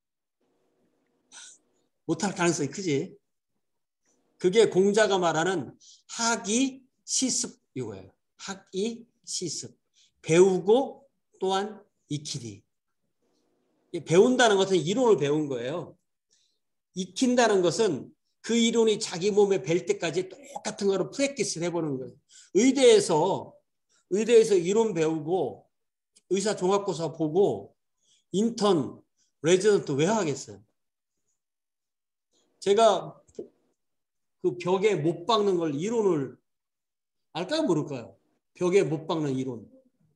못할 가능성이 크지. 그게 공자가 말하는 학이 시습 이거예요. 학이 시습. 배우고 또한 익히니. 배운다는 것은 이론을 배운 거예요. 익힌다는 것은 그 이론이 자기 몸에 뵐 때까지 똑같은 거로 프랙티스를 해보는 거예요. 의대에서 이론 배우고 의사 종합고사 보고 인턴, 레지던트 왜 하겠어요? 제가 그 벽에 못 박는 걸 이론을 알까요? 모를까요? 벽에 못 박는 이론.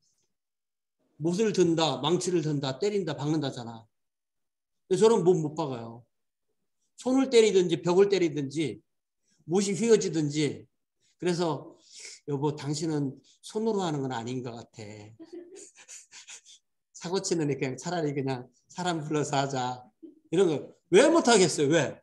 못을 든다, 망치를 든다, 때린다, 박는다잖아. 근데 저는 못 박아요. 손을 때리든지 벽을 때리든지 못이 휘어지든지. 그래서 여보 당신은 손으로 하는 건 아닌 것 같아. 사고 치는 애 그냥 차라리 그냥 사람 불러서 하자. 이런 거 왜 못하겠어요? 왜?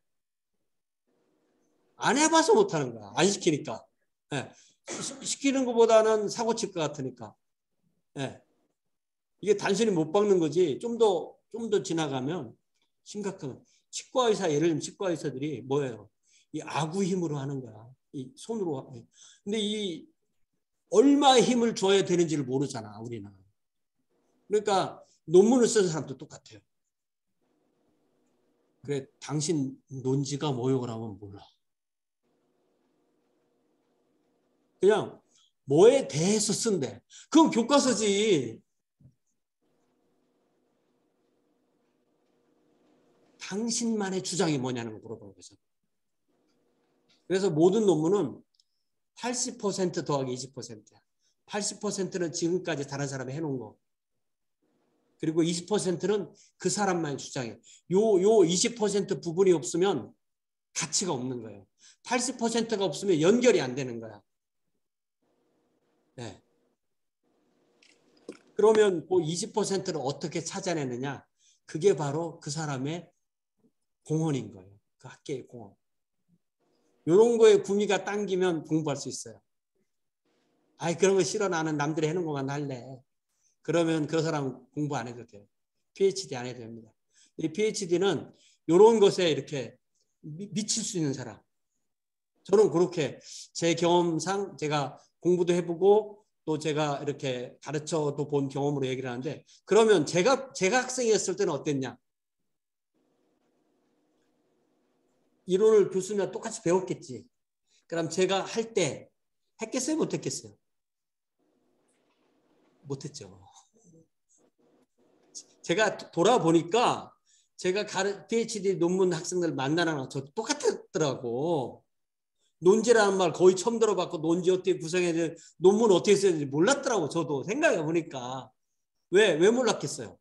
안 해봐서 못하는 거야. 안 시키니까. 네. 시키는 것보다는 사고 칠 것 같으니까. 네. 이게 단순히 못 박는 거지. 좀 더 지나가면 심각한. 치과 의사, 예를 들면 치과 의사들이 뭐예요? 이 아구 힘으로 하는 거야. 이 손으로. 근데 이 얼마의 힘을 줘야 되는지를 모르잖아, 우리는. 그러니까 논문을 쓰는 사람도 똑같아요. 그래, 당신 논지가 뭐요? 그러면 몰라. 그냥 뭐에 대해서 쓴대. 그건 교과서지. 당신만의 주장이 뭐냐는 거 물어보는 거죠. 그래서 모든 논문은 80% 더하기 20%야. 80%는 지금까지 다른 사람이 해놓은 거. 그리고 20%는 그 사람만의 주장이에요. 요 20% 부분이 없으면 가치가 없는 거예요. 80%가 없으면 연결이 안 되는 거야. 네. 그러면 그 20%를 어떻게 찾아내느냐? 그게 바로 그 사람의 공헌인 거예요. 그 학계의 공헌. 이런 거에 구미가 당기면 공부할 수 있어요. 아이 그런 거 싫어 나는 남들이 해놓은 것만 할래. 그러면 그 사람 공부 안 해도 돼요. PhD 안 해도 됩니다. 이 PhD는 이런 것에 이렇게 미칠 수 있는 사람. 저는 그렇게 제 경험상 제가 공부도 해보고 또 제가 이렇게 가르쳐도 본 경험으로 얘기를 하는데 그러면 제가 학생이었을 때는 어땠냐? 이론을 교수님과 똑같이 배웠겠지. 그럼 제가 할 때 했겠어요? 못했겠어요? 못했죠. 제가 돌아보니까 제가 PhD 논문 학생들 만나는 거 저 똑같았더라고. 논지라는 말 거의 처음 들어봤고 논지 어떻게 구성해야 돼 논문 어떻게 써야 되는지 몰랐더라고. 저도 생각해 보니까. 왜 몰랐겠어요?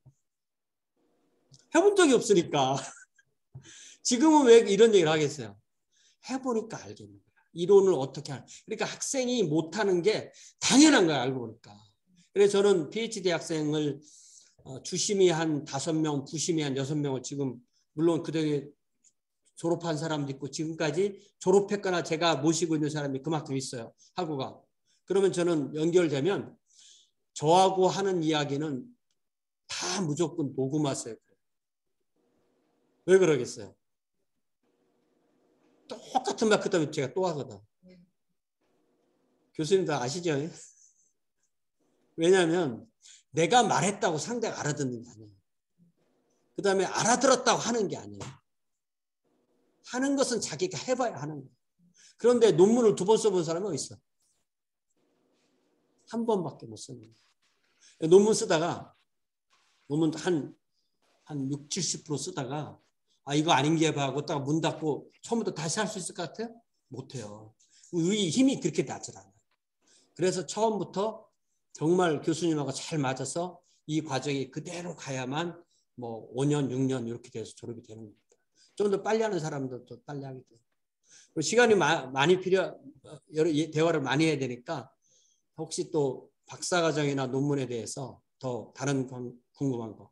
해본 적이 없으니까. 지금은 왜 이런 얘기를 하겠어요? 해보니까 알겠는 거야. 이론을 어떻게 하는. 그러니까 학생이 못하는 게 당연한 거야. 알고 보니까. 그래서 저는 PhD 학생을 주심이 한 5명, 부심이 한 6명을 지금 물론 그들이 졸업한 사람도 있고 지금까지 졸업했거나 제가 모시고 있는 사람이 그만큼 있어요. 학우가. 그러면 저는 연결되면 저하고 하는 이야기는 다 무조건 녹음하 써요. 왜 그러겠어요? 똑같은 말 그다음에 제가 또 하거든. 교수님도 아시죠? 왜냐하면 내가 말했다고 상대가 알아듣는 게 아니에요. 그 다음에 알아들었다고 하는 게 아니에요. 하는 것은 자기가 해봐야 하는 거예요. 그런데 논문을 2번 써본 사람이 어디 있어? 한 번밖에 못 쓰는 거예요. 논문 쓰다가 논문 한 6, 70% 쓰다가 이거 아닌 게 하고 딱 문 닫고 처음부터 다시 할 수 있을 것 같아요? 못해요. 의 힘이 그렇게 나질 않아요. 그래서 처음부터 정말 교수님하고 잘 맞아서 이 과정이 그대로 가야만 뭐 5년, 6년 이렇게 돼서 졸업이 되는 겁니다. 좀 더 빨리 하는 사람들도 빨리 하게 돼요. 시간이 많이 여러 대화를 많이 해야 되니까 혹시 또 박사과정이나 논문에 대해서 더 다른 궁금한 거.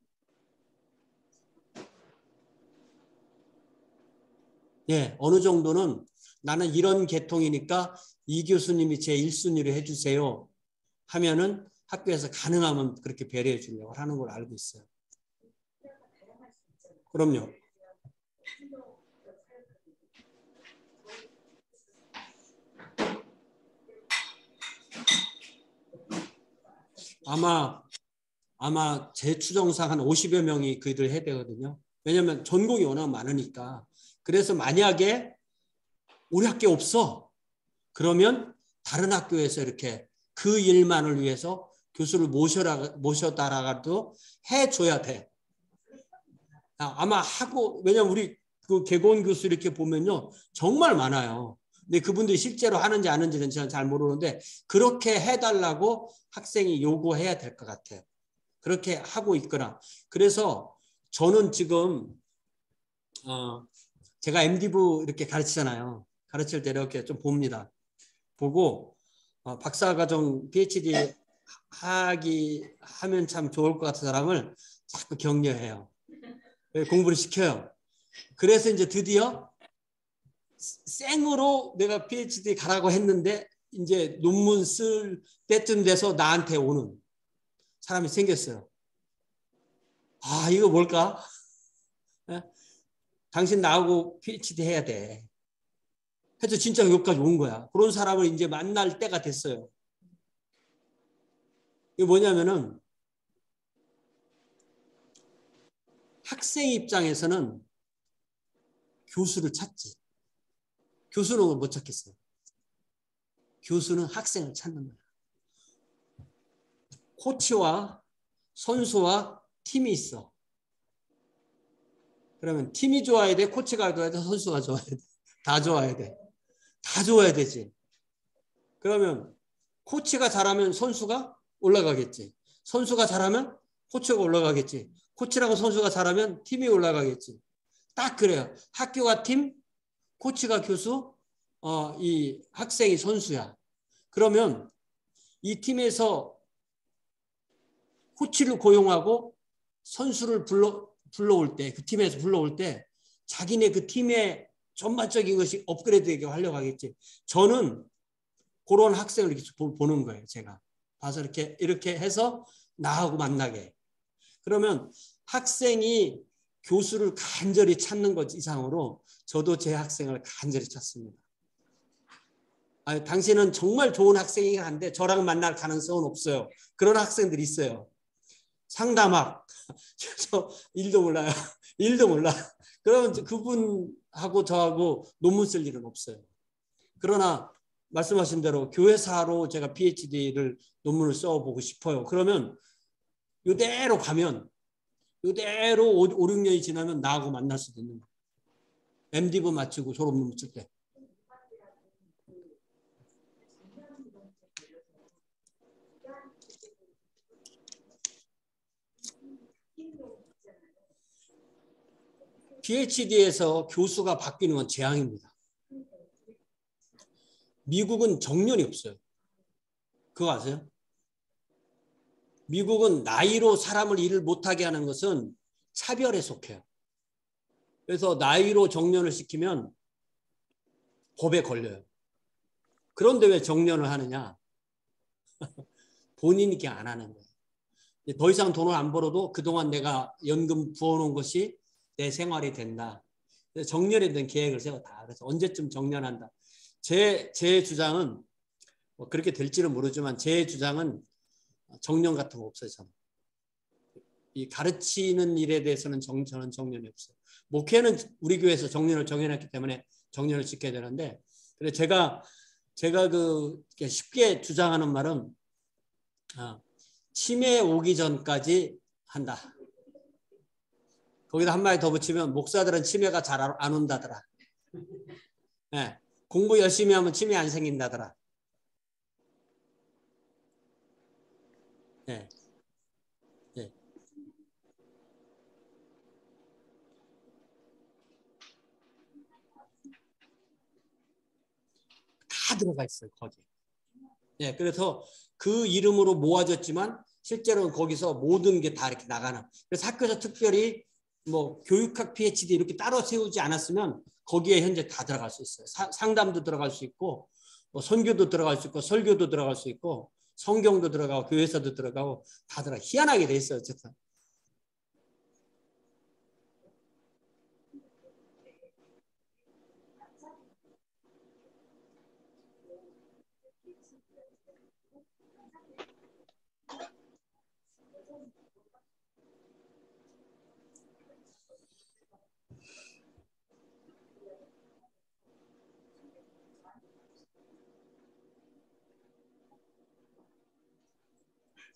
예, 어느 정도는 나는 이런 계통이니까 이 교수님이 제 1순위로 해주세요 하면은 학교에서 가능하면 그렇게 배려해 주려고 하는 걸 알고 있어요. 그럼요. 아마 제 추정상 한 50여 명이 그들 해야 되거든요. 왜냐하면 전공이 워낙 많으니까. 그래서 만약에 우리 학교에 없어. 그러면 다른 학교에서 이렇게 그 일만을 위해서 교수를 모셔다라도 해줘야 돼. 아마 하고, 왜냐면 우리 그 개건 교수 이렇게 보면요. 정말 많아요. 근데 그분들이 실제로 하는지 안 하는지는 저는 잘 모르는데 그렇게 해달라고 학생이 요구해야 될 것 같아요. 그렇게 하고 있거나. 그래서 저는 지금 제가 MD부 이렇게 가르치잖아요. 가르칠 때 이렇게 좀 봅니다. 보고 박사과정 PhD 하면 참 좋을 것 같은 사람을 자꾸 격려해요. 공부를 시켜요. 그래서 이제 드디어 생으로 내가 PhD 가라고 했는데 이제 논문 쓸 때쯤 돼서 나한테 오는 사람이 생겼어요. 아, 이거 뭘까? 당신 나하고 PhD 해야 돼. 해서 진짜 여기까지 온 거야. 그런 사람을 이제 만날 때가 됐어요. 이게 뭐냐면은 학생 입장에서는 교수를 찾지. 교수는 못 찾겠어요. 교수는 학생을 찾는 거야. 코치와 선수와 팀이 있어. 그러면 팀이 좋아야 돼, 코치가 좋아야 돼, 선수가 좋아야 돼. 다 좋아야 돼. 다 좋아야 되지. 그러면 코치가 잘하면 선수가 올라가겠지. 선수가 잘하면 코치가 올라가겠지. 코치라고 선수가 잘하면 팀이 올라가겠지. 딱 그래요. 학교가 팀, 코치가 교수, 이 학생이 선수야. 그러면 이 팀에서 코치를 고용하고 선수를 불러올 때, 그 팀에서 불러올 때 자기네 그 팀의 전반적인 것이 업그레이드되게 하려고 하겠지. 저는 그런 학생을 이렇게 보는 거예요. 제가 봐서 이렇게 해서 나하고 만나게. 그러면 학생이 교수를 간절히 찾는 것 이상으로 저도 제 학생을 간절히 찾습니다. 당신은 정말 좋은 학생이긴 한데 저랑 만날 가능성은 없어요. 그런 학생들이 있어요. 상담학. 저 일도 몰라요. 일도 몰라. 그러면 그분하고 저하고 논문 쓸 일은 없어요. 그러나 말씀하신 대로 교회사로 제가 PhD를 논문을 써보고 싶어요. 그러면 이대로 가면 이대로 5, 6년이 지나면 나하고 만날 수도 있는 거예요. MD부 마치고 졸업 논문 쓸 때. PhD에서 교수가 바뀌는 건 재앙입니다. 미국은 정년이 없어요. 그거 아세요? 미국은 나이로 사람을 일을 못하게 하는 것은 차별에 속해요. 그래서 나이로 정년을 시키면 법에 걸려요. 그런데 왜 정년을 하느냐? 본인이 안 하는 거예요. 더 이상 돈을 안 벌어도 그동안 내가 연금 부어놓은 것이 내 생활이 된다. 그래서 정년에 대한 계획을 세웠다. 그래서 언제쯤 정년한다. 제 주장은 뭐 그렇게 될지는 모르지만 제 주장은 정년 같은 거 없어요. 저는. 이 가르치는 일에 대해서는 저는 정년이 없어요. 목회는 우리 교회에서 정년을 정해놨기 때문에 정년을 지켜야 되는데, 그래 제가 그 쉽게 주장하는 말은 치매 오기 전까지 한다. 거기다 한마디 더 붙이면 목사들은 치매가 잘 안 온다더라. 네. 공부 열심히 하면 치매 안 생긴다더라. 네. 네. 다 들어가 있어요. 거기. 네. 그래서 그 이름으로 모아졌지만 실제로는 거기서 모든 게 다 이렇게 나가는. 그래서 학교에서 특별히 뭐 교육학 PhD 이렇게 따로 세우지 않았으면 거기에 현재 다 들어갈 수 있어요. 상담도 들어갈 수 있고 뭐 선교도 들어갈 수 있고 설교도 들어갈 수 있고 성경도 들어가고 교회에서도 들어가고 다 들어가. 희한하게 돼 있어요. 어쨌든.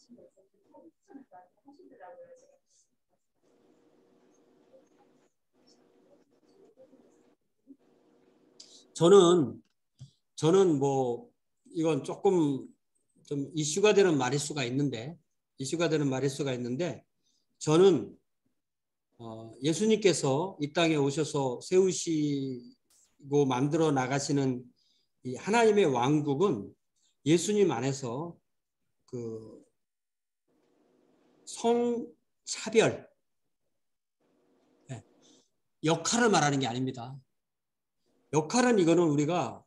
저는 뭐 이건 조금 좀 이슈가 되는 말일 수가 있는데 저는 예수님께서 이 땅에 오셔서 세우시고 만들어 나가시는 이 하나님의 왕국은 예수님 안에서 그 성차별 역할을 말하는 게 아닙니다. 역할은 이거는 우리가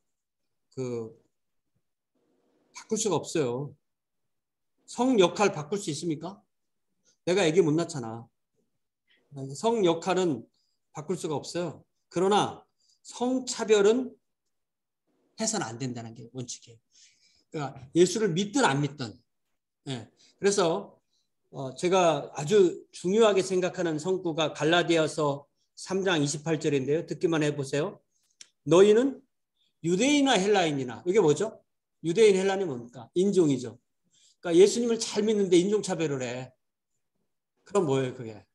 바꿀 수가 없어요. 성 역할 바꿀 수 있습니까? 내가 애기 못 낳잖아. 성 역할은 바꿀 수가 없어요. 그러나 성차별은 해서는 안 된다는 게 원칙이에요. 그러니까 예수를 믿든 안 믿든. 그래서 제가 아주 중요하게 생각하는 성구가 갈라디아서 3장 28절인데요. 듣기만 해보세요. 너희는 유대인이나 헬라인이나 이게 뭐죠? 유대인 헬라인이 뭡니까? 인종이죠. 그러니까 예수님을 잘 믿는데 인종차별을 해. 그럼 뭐예요 그게?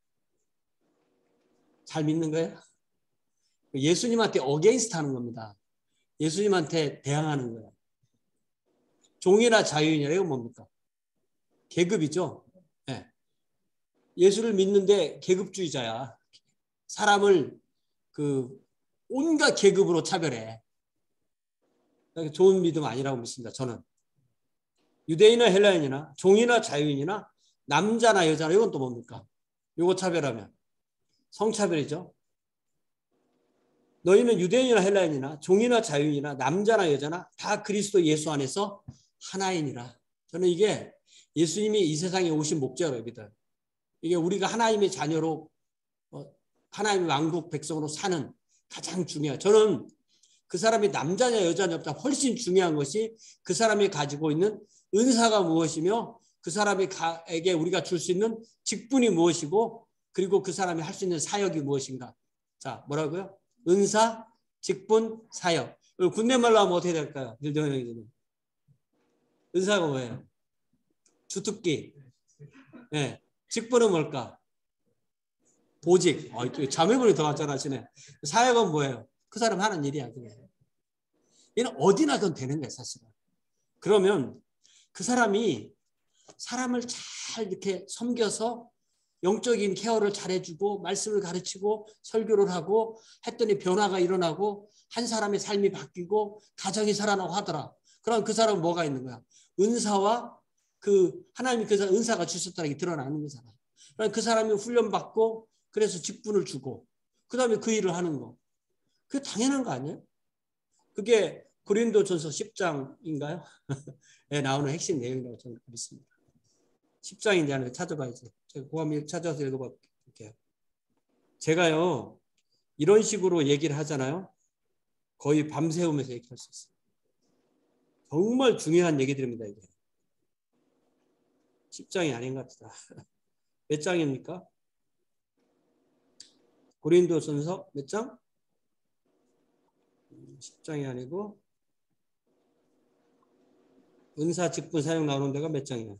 잘 믿는 거예요? 예수님한테 어게인스트 하는 겁니다. 예수님한테 대항하는 거예요. 종이나 자유인이라 이건 뭡니까? 계급이죠. 네. 예수를 믿는데 계급주의자야. 사람을 온갖 계급으로 차별해. 좋은 믿음 아니라고 믿습니다. 저는. 유대인이나 헬라인이나 종이나 자유인이나 남자나 여자나 이건 또 뭡니까? 이거 차별하면 성차별이죠. 너희는 유대인이나 헬라인이나 종이나 자유인이나 남자나 여자나 다 그리스도 예수 안에서 하나이니라. 저는 이게 예수님이 이 세상에 오신 목적으로 여기다. 이게 우리가 하나님의 자녀로 하나님의 왕국 백성으로 사는 가장 중요해요. 저는 그 사람이 남자냐 여자냐보다 훨씬 중요한 것이 그 사람이 가지고 있는 은사가 무엇이며 그 사람에게 우리가 줄 수 있는 직분이 무엇이고 그리고 그 사람이 할 수 있는 사역이 무엇인가. 자, 뭐라고요? 은사, 직분, 사역. 군대 말로 하면 어떻게 될까요? 은사가 뭐예요? 주특기. 네. 직분은 뭘까? 보직. 자매분이 더 잘하시네. 사역은 뭐예요? 그 사람 하는 일이야. 그게. 얘는 어디나든 되는 거야 사실은. 그러면 그 사람이 사람을 잘 이렇게 섬겨서 영적인 케어를 잘해주고 말씀을 가르치고 설교를 하고 했더니 변화가 일어나고 한 사람의 삶이 바뀌고 가정이 살아나고 하더라. 그럼 그 사람은 뭐가 있는 거야? 은사와 하나님이 그 사람 은사가 주셨다는 게 드러나는 거잖아. 그럼 그 사람이 훈련받고 그래서 직분을 주고 그 다음에 그 일을 하는 거. 그게 당연한 거 아니에요? 그게 고린도전서 10장인가요? 네, 나오는 핵심 내용이라고 저는 믿습니다. 10장인지 아니면 찾아봐야지. 제가 고함이 찾아서 읽어볼게요. 제가요 이런 식으로 얘기를 하잖아요. 거의 밤새우면서 얘기할 수 있어요. 정말 중요한 얘기들입니다. 이게. 10장이 아닌 것 같다. 몇 장입니까? 고린도전서 몇 장? 10장이 아니고 은사 직분 사용 나오는 데가 몇 장이야?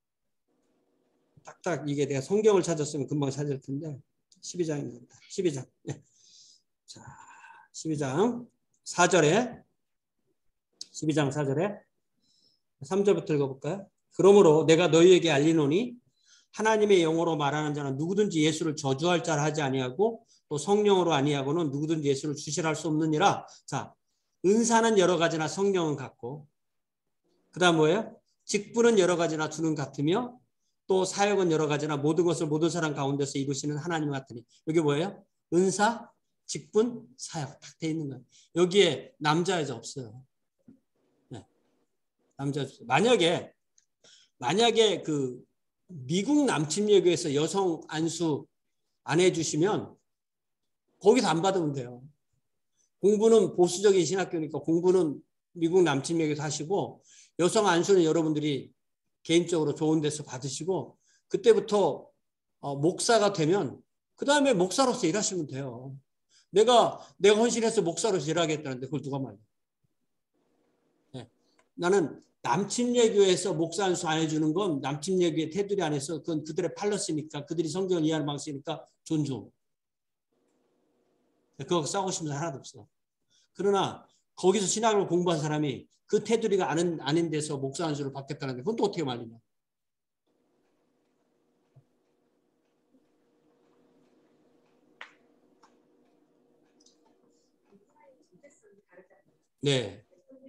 딱딱 이게 내가 성경을 찾았으면 금방 찾을 텐데 12장입니다. 12장. 네. 자, 12장 4절에 12장 4절에 3절부터 읽어볼까요? 그러므로 내가 너희에게 알리노니 하나님의 영으로 말하는 자는 누구든지 예수를 저주할 자를 하지 아니하고 또 성령으로 아니하고는 누구든지 예수를 주시라 할 수 없느니라. 자, 은사는 여러 가지나 성령은 같고 그 다음 뭐예요? 직분은 여러 가지나 주는 같으며 또 사역은 여러 가지나 모든 것을 모든 사람 가운데서 이루시는 하나님 같으니 여기 뭐예요? 은사, 직분, 사역 딱 돼 있는 거예요. 여기에 남자 여자 없어요. 네. 남자 여자. 만약에 미국 남침여교에서 여성 안수 안 해주시면 거기서 안 받으면 돼요. 공부는 보수적인 신학교니까 공부는 미국 남침여교에서 하시고 여성 안수는 여러분들이 개인적으로 좋은 데서 받으시고 그때부터 목사가 되면 그 다음에 목사로서 일하시면 돼요. 내가 헌신해서 목사로서 일하겠다는데 그걸 누가 말해? 네. 나는 남침예교에서 목사 안수 안 해주는 건 남침예교의 테두리 안에서 그건 그들의 팔러스니까 그들이 성경을 이해하는 방식이니까 존중. 그거 싸우고 싶은 사람 하나도 없어. 그러나 거기서 신학을 공부한 사람이 그 테두리가 아닌 데서 목사 안수를 받겠다는데 그건 또 어떻게 말리냐. 네.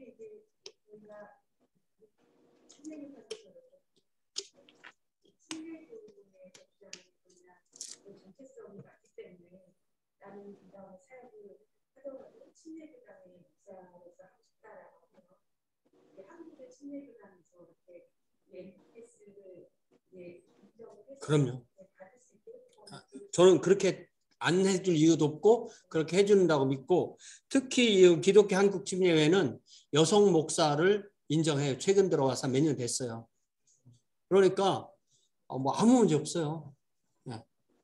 그럼요. 저는 그렇게 안 해줄 이유도 없고 그렇게 해준다고 믿고 특히 기독교 한국 침례회는 여성 목사를 인정해요. 최근 들어와서 몇 년 됐어요. 그러니까 뭐 아무 문제 없어요. 네.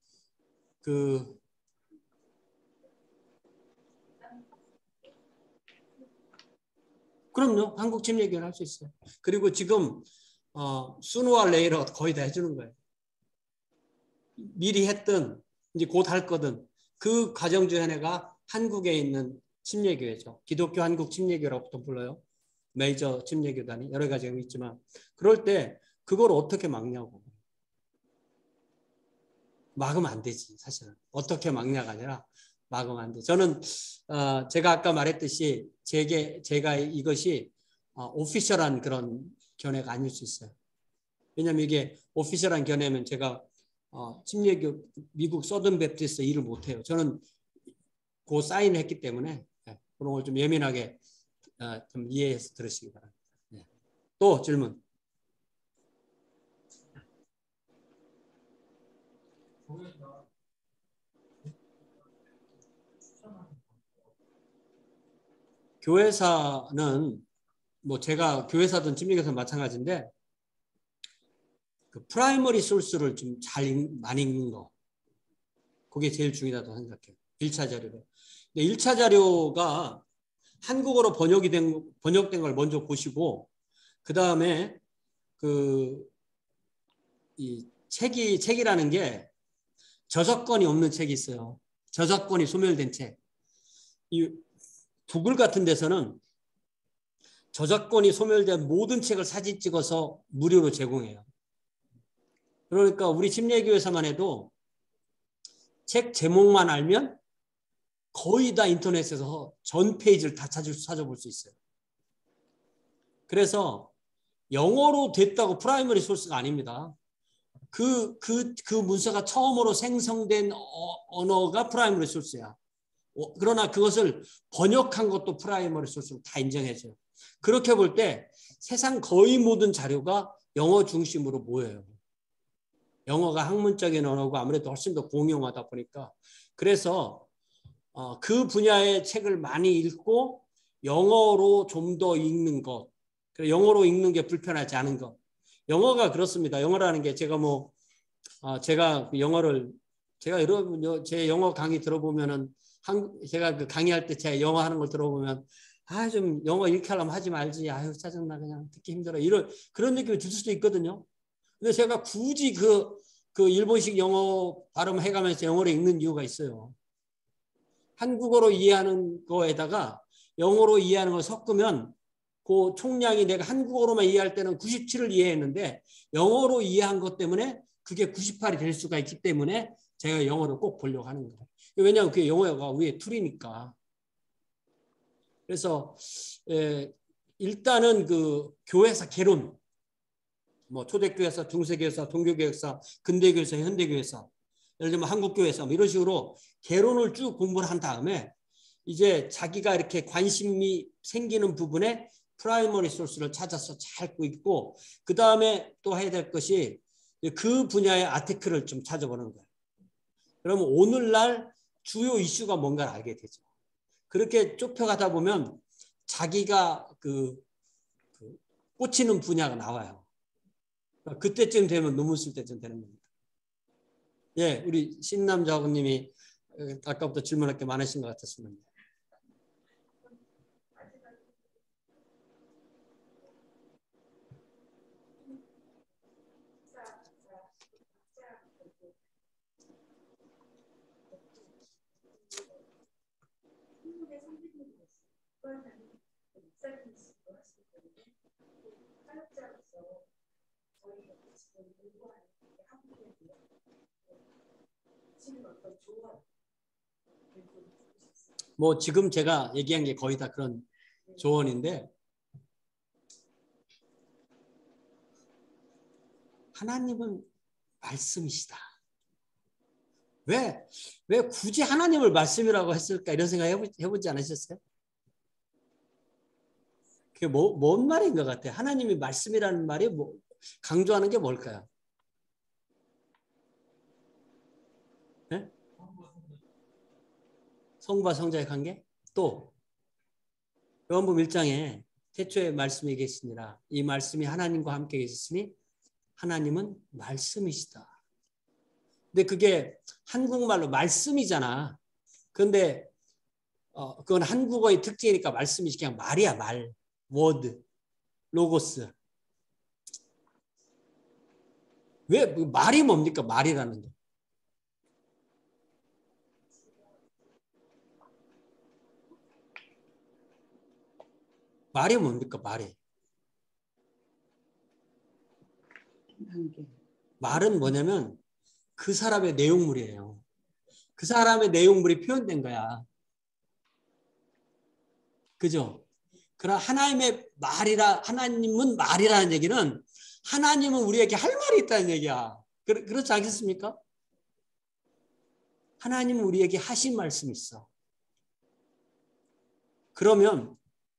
그럼요. 한국 침례교회는 할 수 있어요. 그리고 지금 순우와 레이러 거의 다 해주는 거예요. 미리 했든 이제 곧 할 거든 그 과정 중 하나가 한국에 있는 침례교회죠. 기독교 한국 침례교회라고 불러요. 메이저 침례교단이 여러 가지가 있지만 그럴 때 그걸 어떻게 막냐고. 막으면 안 되지 사실은. 어떻게 막냐가 아니라 막으면 안 돼. 저는 제가 아까 말했듯이 제가 이것이 오피셜한 그런 견해가 아닐 수 있어요. 왜냐하면 이게 오피셜한 견해면 제가 침례교 미국 서든 베프티스트 일을 못해요. 저는 그 사인했기 때문에 그런 걸 좀 예민하게 좀 이해해서 들으시기 바랍니다. 네. 또 질문. 교회사는 뭐 제가 교회사든 침례교사든 마찬가지인데 그 프라이머리 소스를 좀 많이 읽는 거. 그게 제일 중요하다고 생각해요. 1차 자료로. 근데 1차 자료가 한국어로 번역된 걸 먼저 보시고 그 다음에 이 책이라는 게 저작권이 없는 책이 있어요. 저작권이 소멸된 책. 이 구글 같은 데서는 저작권이 소멸된 모든 책을 사진 찍어서 무료로 제공해요. 그러니까 우리 침례교회에서만 해도 책 제목만 알면 거의 다 인터넷에서 전 페이지를 다 찾아볼 수 있어요. 그래서 영어로 됐다고 프라이머리 소스가 아닙니다. 그 문서가 처음으로 생성된 언어가 프라이머리 소스야. 그러나 그것을 번역한 것도 프라이머리 소스로 다 인정해줘요. 그렇게 볼 때 세상 거의 모든 자료가 영어 중심으로 모여요. 영어가 학문적인 언어고 아무래도 훨씬 더 공용하다 보니까 그래서 그 분야의 책을 많이 읽고 영어로 좀 더 읽는 것, 영어로 읽는 게 불편하지 않은 것. 영어가 그렇습니다. 영어라는 게 제가 제가 영어를 제가 여러분 제 영어 강의 들어보면은 제가 그 강의할 때 제가 영어 하는 걸 들어보면 좀 영어 이렇게 하려면 하지 말지. 아유 짜증나 그냥 듣기 힘들어. 그런 느낌이 들 수도 있거든요. 근데 제가 굳이 그 일본식 영어 발음 해가면서 영어를 읽는 이유가 있어요. 한국어로 이해하는 거에다가 영어로 이해하는 걸 섞으면 그 총량이 내가 한국어로만 이해할 때는 97을 이해했는데 영어로 이해한 것 때문에 그게 98이 될 수가 있기 때문에 제가 영어를 꼭 보려고 하는 거예요. 왜냐하면 그게 영어가 위에 툴이니까. 그래서 일단은 그 교회사 개론, 뭐 초대교회사, 중세교회사, 동교교회사, 근대교회사, 현대교회사, 예를 들면 한국교회사 뭐 이런 식으로 개론을 쭉 공부를 한 다음에 이제 자기가 이렇게 관심이 생기는 부분에 프라이머리 소스를 찾아서 잘 읽고 그 다음에 또 해야 될 것이 그 분야의 아티클을 좀 찾아보는 거예요. 그러면 오늘날 주요 이슈가 뭔가를 알게 되죠. 그렇게 좁혀가다 보면 자기가 꽂히는 분야가 나와요. 그때쯤 되면 논문 쓸 때쯤 되는 겁니다. 예, 우리 신남자분님이 아까부터 질문할 게 많으신 것 같았습니다. 뭐 지금 제가 얘기한 게 거의 다 그런 조언인데 하나님은 말씀이시다. 왜 굳이 하나님을 말씀이라고 했을까 이런 생각 해보지 않으셨어요? 그게 뭔 말인 것 같아요? 하나님이 말씀이라는 말이 강조하는 게 뭘까요? 네? 성부와 성자의 관계? 또 요한복음 1장에 태초에 말씀이 계시니라. 이 말씀이 하나님과 함께 계셨으니 하나님은 말씀이시다. 근데 그게 한국말로 말씀이잖아. 근데 그건 한국어의 특징이니까 말씀이지 그냥 말이야 말. 워드, 로고스. 왜 말이 뭡니까? 말이라는 게. 말이 뭡니까? 말이. 말은 뭐냐면 그 사람의 내용물이에요. 그 사람의 내용물이 표현된 거야. 그죠? 그러나 하나님은 말이라는 얘기는 하나님은 우리에게 할 말이 있다는 얘기야. 그렇지 않겠습니까? 하나님은 우리에게 하신 말씀이 있어. 그러면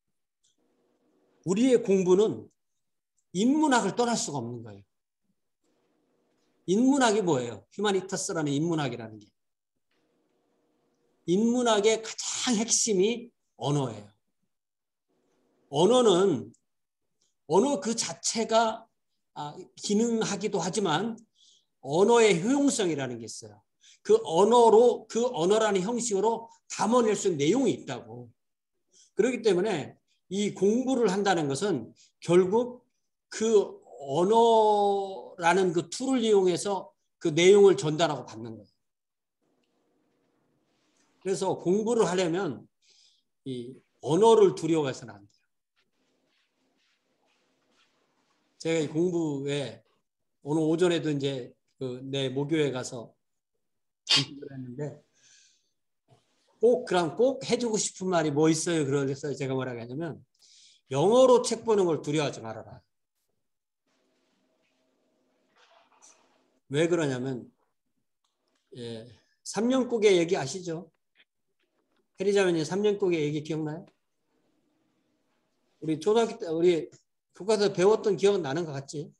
우리의 공부는 인문학을 떠날 수가 없는 거예요. 인문학이 뭐예요? 휴마니타스라는 인문학이라는 게. 인문학의 가장 핵심이 언어예요. 언어는 언어 그 자체가 기능하기도 하지만 언어의 효용성이라는 게 있어요. 그 언어라는 형식으로 담아낼 수 있는 내용이 있다고. 그렇기 때문에 이 공부를 한다는 것은 결국 그 언어라는 그 툴을 이용해서 그 내용을 전달하고 받는 거예요. 그래서 공부를 하려면 이 언어를 두려워해서는 안 돼요. 제가 이 공부에 오늘 오전에도 이제 내 모교에 가서 공부를 했는데 그럼 꼭 해주고 싶은 말이 뭐 있어요? 그래서 제가 뭐라고 하냐면 영어로 책 보는 걸 두려워하지 말아라. 왜 그러냐면 3년국의 얘기 아시죠? 해리자매님 3년국의 얘기 기억나요? 우리 초등학교 때 우리 교과서 배웠던 기억은 나는 것 같지?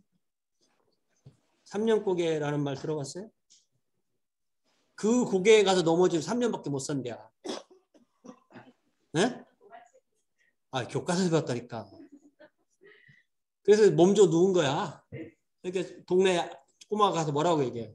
3년국에라는 말 들어봤어요? 그 고개에 가서 넘어지면 3년밖에 못 산대야. 네? 교과서에서 배웠다니까. 그래서 몸져 누운 거야. 이렇게 동네 꼬마가 가서 뭐라고 얘기해?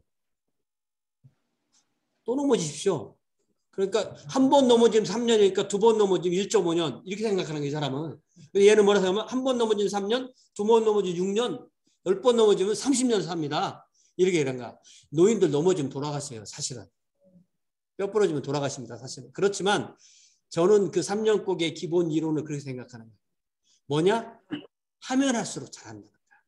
또 넘어지십시오. 그러니까 한 번 넘어지면 3년이니까 두 번 넘어지면 1.5년 이렇게 생각하는 거예요, 이 사람은. 얘는 뭐라고 하면 한 번 넘어지면 3년, 두 번 넘어지면 6년, 10번 넘어지면 30년 삽니다. 이렇게 이런 거야. 노인들 넘어지면 돌아가세요, 사실은. 뼈 부러지면 돌아가십니다, 사실은. 그렇지만 저는 그 3년 꼭의 기본 이론을 그렇게 생각하는 거예요. 뭐냐? 하면 할수록 잘한다는 거야.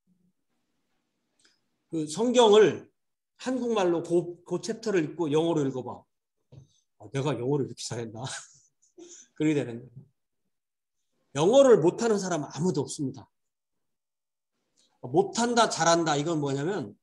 그 성경을 한국말로 그 챕터를 읽고 영어로 읽어봐. 내가 영어를 이렇게 잘했나? 그렇게 되는 거예요. 영어를 못하는 사람은 아무도 없습니다. 못한다, 잘한다 이건 뭐냐면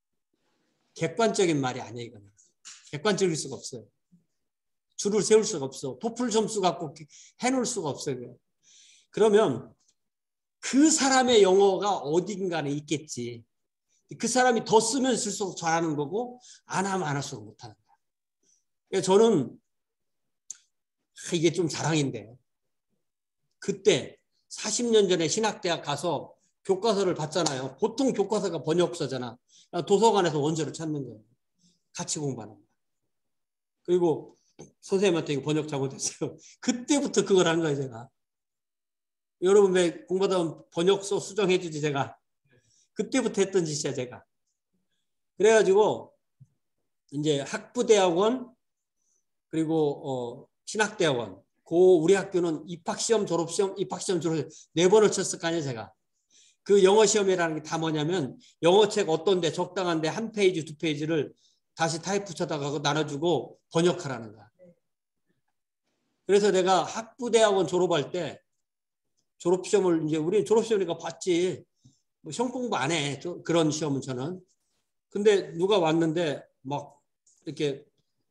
객관적인 말이 아니에요. 이거는. 객관적일 수가 없어요. 줄을 세울 수가 없어. 토플 점수 갖고 해놓을 수가 없어요. 그러면 그 사람의 영어가 어딘가에 있겠지. 그 사람이 더 쓰면 쓸수록 잘하는 거고 안 하면 안 할수록 못하는 거야. 저는 이게 좀 자랑인데 그때 40년 전에 신학대학 가서 교과서를 봤잖아요. 보통 교과서가 번역서잖아. 도서관에서 원서를 찾는 거예요. 같이 공부하는 거예요. 그리고 선생님한테 이거 번역 잘못했어요. 그때부터 그걸 한 거예요, 제가. 여러분 왜 공부하다 보면 번역서 수정해 주지 제가. 그때부터 했던 짓이야, 제가. 그래가지고 이제 학부대학원 그리고 신학대학원 우리 학교는 입학시험, 졸업시험, 입학시험, 졸업시험 4번을 쳤을 거 아니에요, 제가. 그 영어 시험이라는 게 다 뭐냐면 영어책 어떤데 적당한데 한 페이지, 2페이지를 다시 타입 붙여다가 나눠주고 번역하라는 거야. 그래서 내가 학부대학원 졸업할 때 졸업시험을 이제 우리 졸업시험이니까 봤지. 뭐 시험 공부 안 해. 그런 시험은 저는. 근데 누가 왔는데 막 이렇게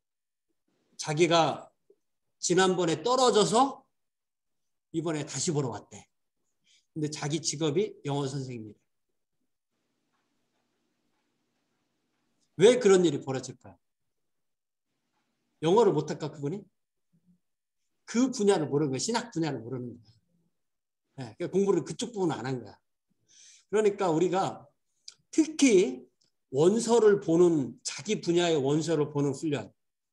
자기가 지난번에 떨어져서 이번에 다시 보러 왔대. 근데 자기 직업이 영어 선생님이래. 왜 그런 일이 벌어질까요? 영어를 못할까 그분이? 그 분야를 모르는 거야. 신학 분야를 모르는 거야. 네, 그러니까 공부를 그쪽 부분은 안 한 거야. 그러니까 우리가 특히 원서를 보는 자기 분야의 원서를 보는 훈련.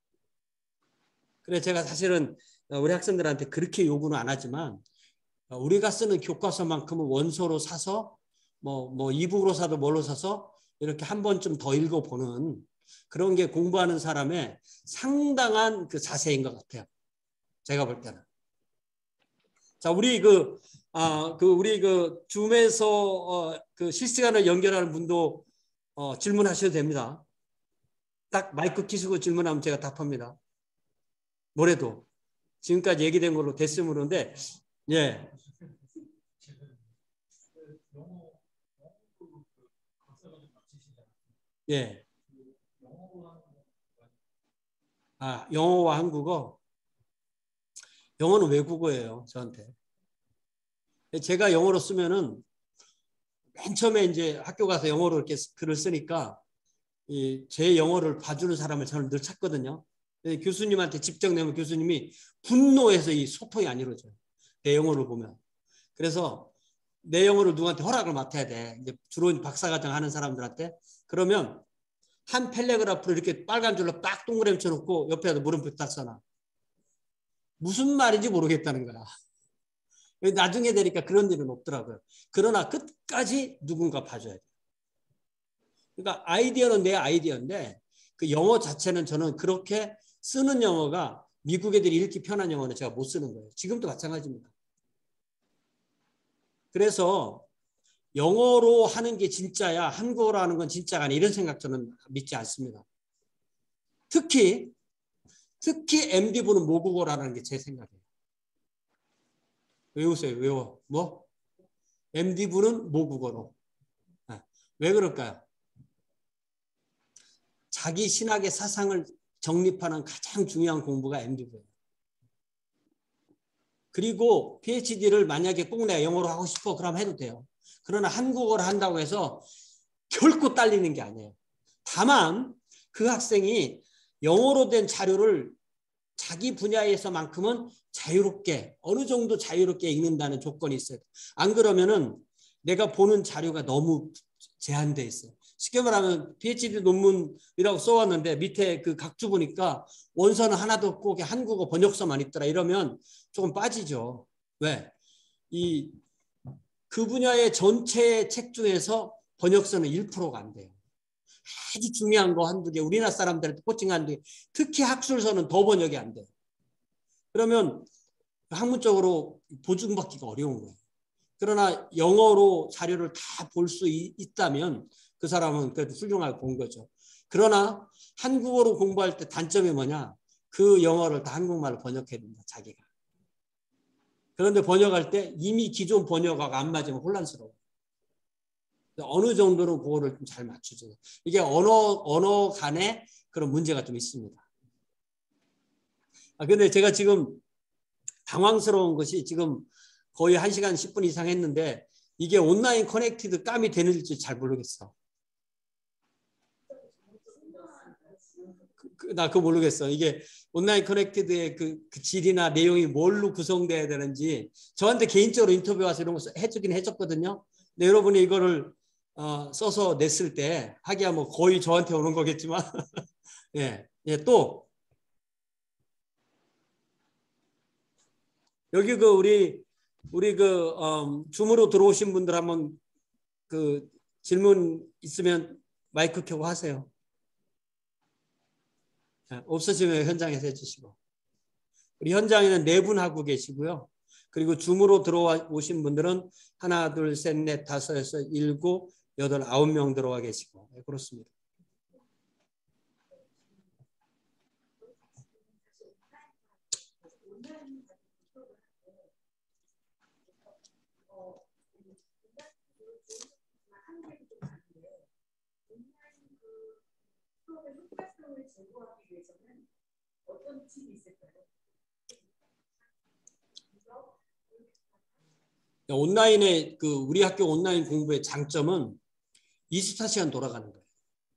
그래 제가 사실은 우리 학생들한테 그렇게 요구는 안 하지만 우리가 쓰는 교과서만큼은 원서로 사서 뭐 이북으로 사도 뭘로 사서 이렇게 한 번쯤 더 읽어보는 그런 게 공부하는 사람의 상당한 그 자세인 것 같아요. 제가 볼 때는. 자, 우리 우리 줌에서 그 실시간을 연결하는 분도 질문하셔도 됩니다. 딱 마이크 키시고 질문하면 제가 답합니다. 뭐래도 지금까지 얘기된 걸로 됐으면 그런데 예. 예. 영어와 한국어. 영어는 외국어예요, 저한테. 제가 영어로 쓰면은 맨 처음에 이제 학교 가서 영어로 이렇게 글을 쓰니까 제 영어를 봐주는 사람을 저는 늘 찾거든요. 교수님한테 집적 내면 교수님이 분노해서 이 소통이 안 이루어져요. 내 영어를 보면. 그래서 내 영어를 누구한테 허락을 맡아야 돼. 이제 주로 박사과정 하는 사람들한테. 그러면 한 펠레그라프를 이렇게 빨간 줄로 빡 동그라미 쳐놓고 옆에다 물음표 딱 써놔. 무슨 말인지 모르겠다는 거야. 나중에 되니까 그런 일은 없더라고요. 그러나 끝까지 누군가 봐줘야 돼. 그러니까 아이디어는 내 아이디어인데 그 영어 자체는 저는 그렇게 쓰는 영어가 미국 애들이 읽기 편한 영어는 제가 못 쓰는 거예요. 지금도 마찬가지입니다. 그래서 영어로 하는 게 진짜야, 한국어로 하는 건 진짜가 아니야 이런 생각 저는 믿지 않습니다. 특히 MD부는 모국어라는 게 제 생각이에요. 외우세요. 외워. 뭐? MD부는 모국어로. 왜 그럴까요? 자기 신학의 사상을 정립하는 가장 중요한 공부가 MD부예요. 그리고 PhD를 만약에 꼭 내가 영어로 하고 싶어 그럼 해도 돼요. 그러나 한국어로 한다고 해서 결코 딸리는 게 아니에요. 다만 그 학생이 영어로 된 자료를 자기 분야에서만큼은 자유롭게 어느 정도 자유롭게 읽는다는 조건이 있어요. 안 그러면은 내가 보는 자료가 너무 제한돼 있어요. 쉽게 말하면 PhD 논문이라고 써왔는데 밑에 그 각주 보니까 원서는 하나도 없고 한국어 번역서만 있더라 이러면 조금 빠지죠. 왜? 그 분야의 전체 책 중에서 번역서는 1%가 안 돼요. 아주 중요한 거 한두 개, 우리나라 사람들한테 코칭하는 게 특히 학술서는 더 번역이 안 돼요. 그러면 학문적으로 보증받기가 어려운 거예요. 그러나 영어로 자료를 다 볼 수 있다면 그 사람은 그래도 훌륭하게 본 거죠. 그러나 한국어로 공부할 때 단점이 뭐냐? 그 영어를 다 한국말로 번역해야 된다, 자기가. 그런데 번역할 때 이미 기존 번역하고 안 맞으면 혼란스러워요. 어느 정도는 그거를 좀 잘 맞추죠. 이게 언어 간에 그런 문제가 좀 있습니다. 근데 제가 지금 당황스러운 것이 지금 거의 1시간 10분 이상 했는데 이게 온라인 커넥티드 감이 되는지 잘 모르겠어. 나 그거 모르겠어. 이게 온라인 커넥티드의 그 질이나 내용이 뭘로 구성돼야 되는지 저한테 개인적으로 인터뷰 와서 이런 거 해주긴 해줬거든요. 근데 여러분이 이거를 써서 냈을 때 하기야 뭐 거의 저한테 오는 거겠지만 예, 또 여기 그 우리 줌으로 들어오신 분들 한번 그 질문 있으면 마이크 켜고 하세요. 없으시면 현장에서 해주시고 우리 현장에는 4분 하고 계시고요. 그리고 줌으로 들어와 오신 분들은 하나, 둘, 셋, 넷, 다섯, 여섯, 일곱, 여덟, 9명 들어와 계시고 그렇습니다.
어떤 팁이 있을까요?
온라인의 우리 학교 온라인 공부의 장점은 24시간 돌아가는 거예요.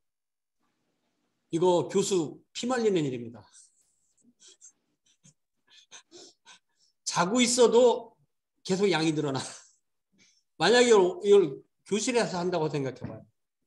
이거 교수 피 말리는 일입니다. 자고 있어도 계속 양이 늘어나. 만약에 이걸 교실에서 한다고 생각해봐요.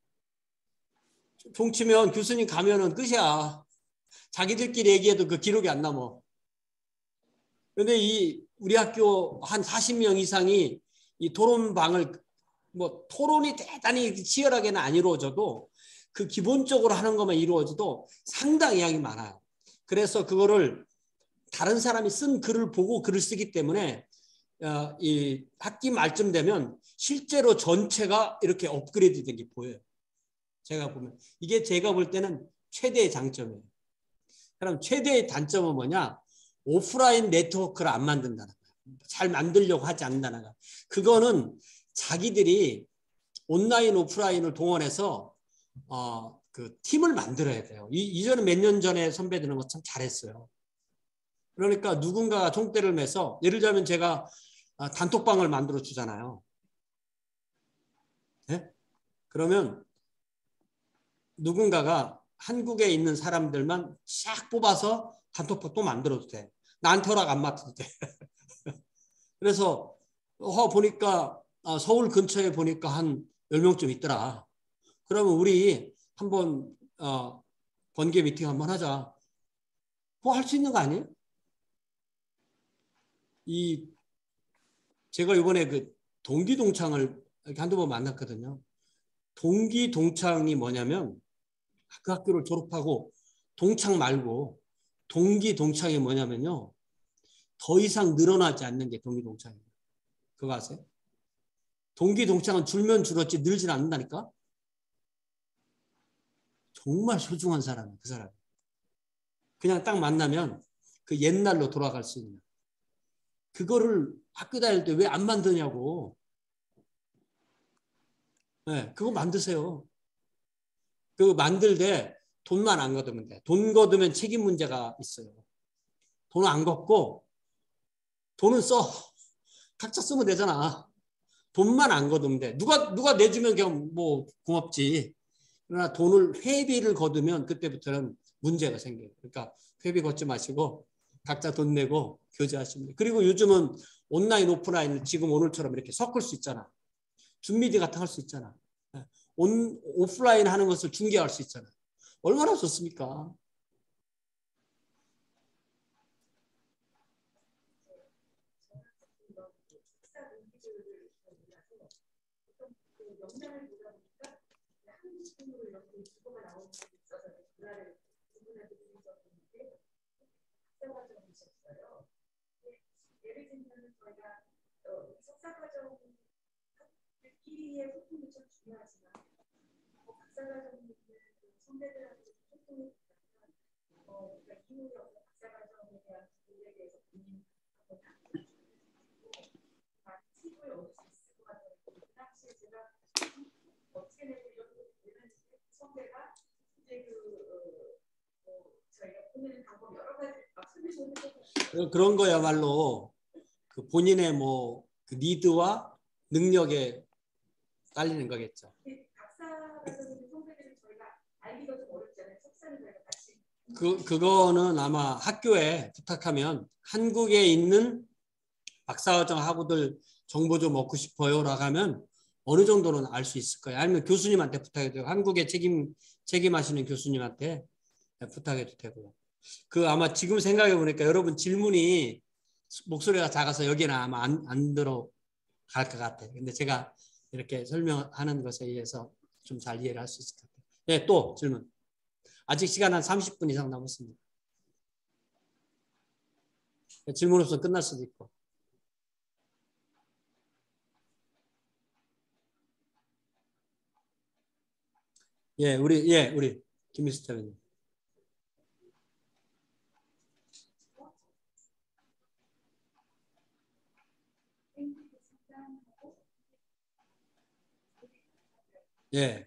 종치면 교수님 가면은 끝이야. 자기들끼리 얘기해도 그 기록이 안 남아. 그런데 우리 학교 한 40명 이상이 이 토론방을 토론이 대단히 치열하게는 안 이루어져도 그 기본적으로 하는 것만 이루어져도 상당히 양이 많아요. 그래서 그거를 다른 사람이 쓴 글을 보고 글을 쓰기 때문에 이 학기 말쯤 되면 실제로 전체가 이렇게 업그레이드 된 게 보여요. 제가 보면 이게 제가 볼 때는 최대의 장점이에요. 그럼 최대의 단점은 뭐냐? 오프라인 네트워크를 안 만든다는 거예요. 잘 만들려고 하지 않는다는 거예요. 그거는 자기들이 온라인 오프라인을 동원해서 그 팀을 만들어야 돼요. 이전에 몇 년 전에 선배들은 거 참 잘했어요. 그러니까 누군가가 총대를 매서 예를 들면 제가 단톡방을 만들어 주잖아요. 네? 그러면 누군가가 한국에 있는 사람들만 싹 뽑아서 단톡방 또 만들어도 돼. 나한테 허락 안 맡아도 돼. 그래서 보니까 서울 근처에 보니까 한 10명쯤 있더라. 그러면 우리 한번 번개 미팅 한번 하자. 그거 할 수 있는 거 아니에요? 제가 이번에 그 동기동창을 이렇게 한두 번 만났거든요. 동기동창이 뭐냐면 그 학교를 졸업하고 동창 말고 동기동창이 뭐냐면요. 더 이상 늘어나지 않는 게 동기동창이에요. 그거 아세요? 동기동창은 줄면 줄었지 늘진 않는다니까? 정말 소중한 사람이에요. 그 사람. 그냥 딱 만나면 그 옛날로 돌아갈 수 있는. 그거를 학교 다닐 때 왜 안 만드냐고. 네, 그거 만드세요. 그 만들 때 돈만 안 걷으면 돼. 돈 걷으면 책임 문제가 있어요. 돈 안 걷고 돈은 써. 각자 쓰면 되잖아. 돈만 안 걷으면 돼. 누가 내주면 그냥 뭐 고맙지. 그러나 돈을 회비를 걷으면 그때부터는 문제가 생겨요. 그러니까 회비 걷지 마시고 각자 돈 내고 교제하시면 돼요. 그리고 요즘은 온라인 오프라인을 지금 오늘처럼 이렇게 섞을 수 있잖아. 줌미디 같은 거 할 수 있잖아. 오프라인 하는 것을 중계할 수 있잖아. 얼마나 좋습니까?
예를 들면 저희가 석사과정끼리의 소통이 좀 중요하지만 박사과정은 선배들한테 소통이 그러니까 이후에 박사과정에 대한 부분에 대해서 본인 팁을 얻을 수 있을 것 같아요. 그 당시에 제가 어떻게 내려고 되는 선배가 이제 저희가 보내는 방법 여러 가지 막 설명을 해주고
그런 거야말로 그 본인의 그 니드와 능력에 딸리는 거겠죠.
박사과정의 선배들은 저희가 알기가 좀 어렵잖아요. 석사는 저희가 같이
그거는 아마 학교에 부탁하면 한국에 있는 박사과정 학우들 정보 좀 얻고 싶어요라고 하면 어느 정도는 알 수 있을 거예요. 아니면 교수님한테 부탁해도 되고 한국에 책임하시는 교수님한테 부탁해도 되고요. 아마 지금 생각해 보니까 여러분 질문이 목소리가 작아서 여기는 아마 안 들어갈 것 같아요. 근데 제가 이렇게 설명하는 것에 의해서 좀 잘 이해를 할 수 있을 것 같아요. 네, 또 질문. 아직 시간 한 30분 이상 남았습니다. 질문 없으면 끝날 수도 있고. 우리 김미수 대표님. 예.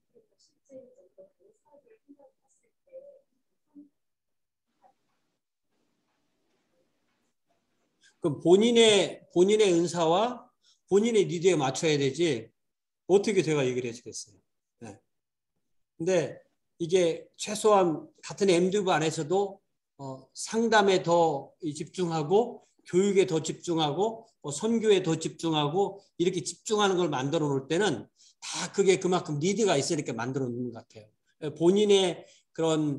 그럼 본인의 은사와 본인의 니드에 맞춰야 되지 어떻게 제가 얘기를 해주겠어요. 네. 근데 이게 최소한 같은 MD부 안에서도 상담에 더 집중하고 교육에 더 집중하고 선교에 더 집중하고 이렇게 집중하는 걸 만들어 놓을 때는 다 그게 그만큼 니드가 있으니까 만들어 놓는 것 같아요. 본인의 그런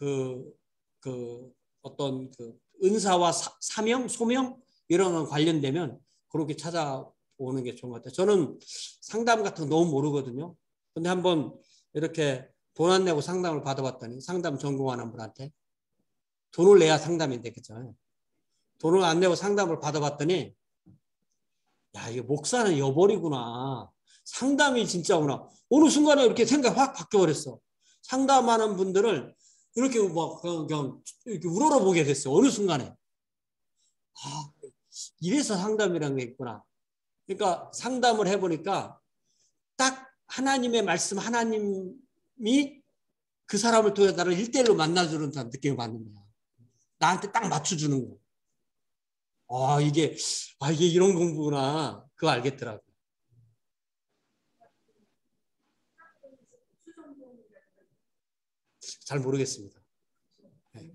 어떤 은사와 사명, 소명 이런 거 관련되면 그렇게 찾아오는 게 좋은 것 같아요. 저는 상담 같은 거 너무 모르거든요. 근데 한번 이렇게 돈 안 내고 상담을 받아봤더니 상담 전공하는 분한테 돈을 내야 상담인데 그죠? 돈을 안 내고 상담을 받아봤더니 야 이게 목사는 여벌이구나. 상담이 진짜구나. 어느 순간에 이렇게 생각이 확 바뀌어버렸어. 상담하는 분들을 이렇게 막 그냥 이렇게 우러러보게 됐어. 어느 순간에. 아, 이래서 상담이라는 게 있구나. 그러니까 상담을 해보니까 딱 하나님의 말씀 하나님이 그 사람을 통해 나를 1대1로 만나주는 느낌을 받는 거야. 나한테 딱 맞춰주는 거. 이게 이런 공부구나. 그거 알겠더라고. 잘 모르겠습니다. 네.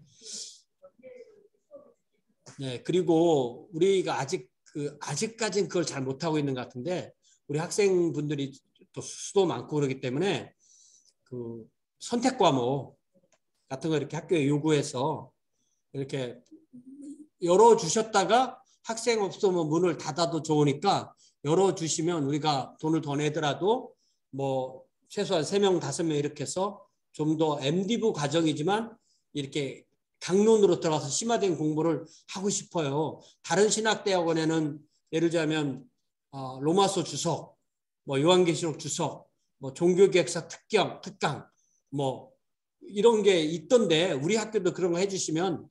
네, 그리고 우리가 아직까지는 그걸 잘 못하고 있는 것 같은데, 우리 학생분들이 또 수도 많고 그러기 때문에 그 선택 과목 같은 거 이렇게 학교에 요구해서 이렇게 열어주셨다가 학생 없으면 문을 닫아도 좋으니까 열어주시면 우리가 돈을 더 내더라도 뭐 최소한 3명, 5명 이렇게 해서 좀 더 MD부 과정이지만 이렇게 강론으로 들어가서 심화된 공부를 하고 싶어요. 다른 신학대학원에는 예를 들자면 로마서 주석, 뭐 요한계시록 주석, 뭐 종교개혁사 특강, 뭐 이런 게 있던데 우리 학교도 그런 거 해주시면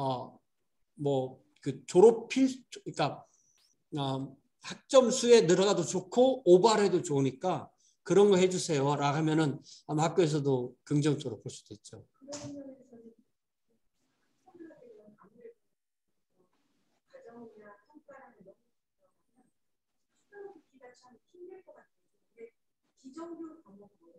뭐 그 그러니까 학점 수에 늘어가도 좋고 오버해도 좋으니까 그런 거 해주세요라고 하면은 아마 학교에서도 긍정적으로 볼 수도 있죠.
기정교 과목으로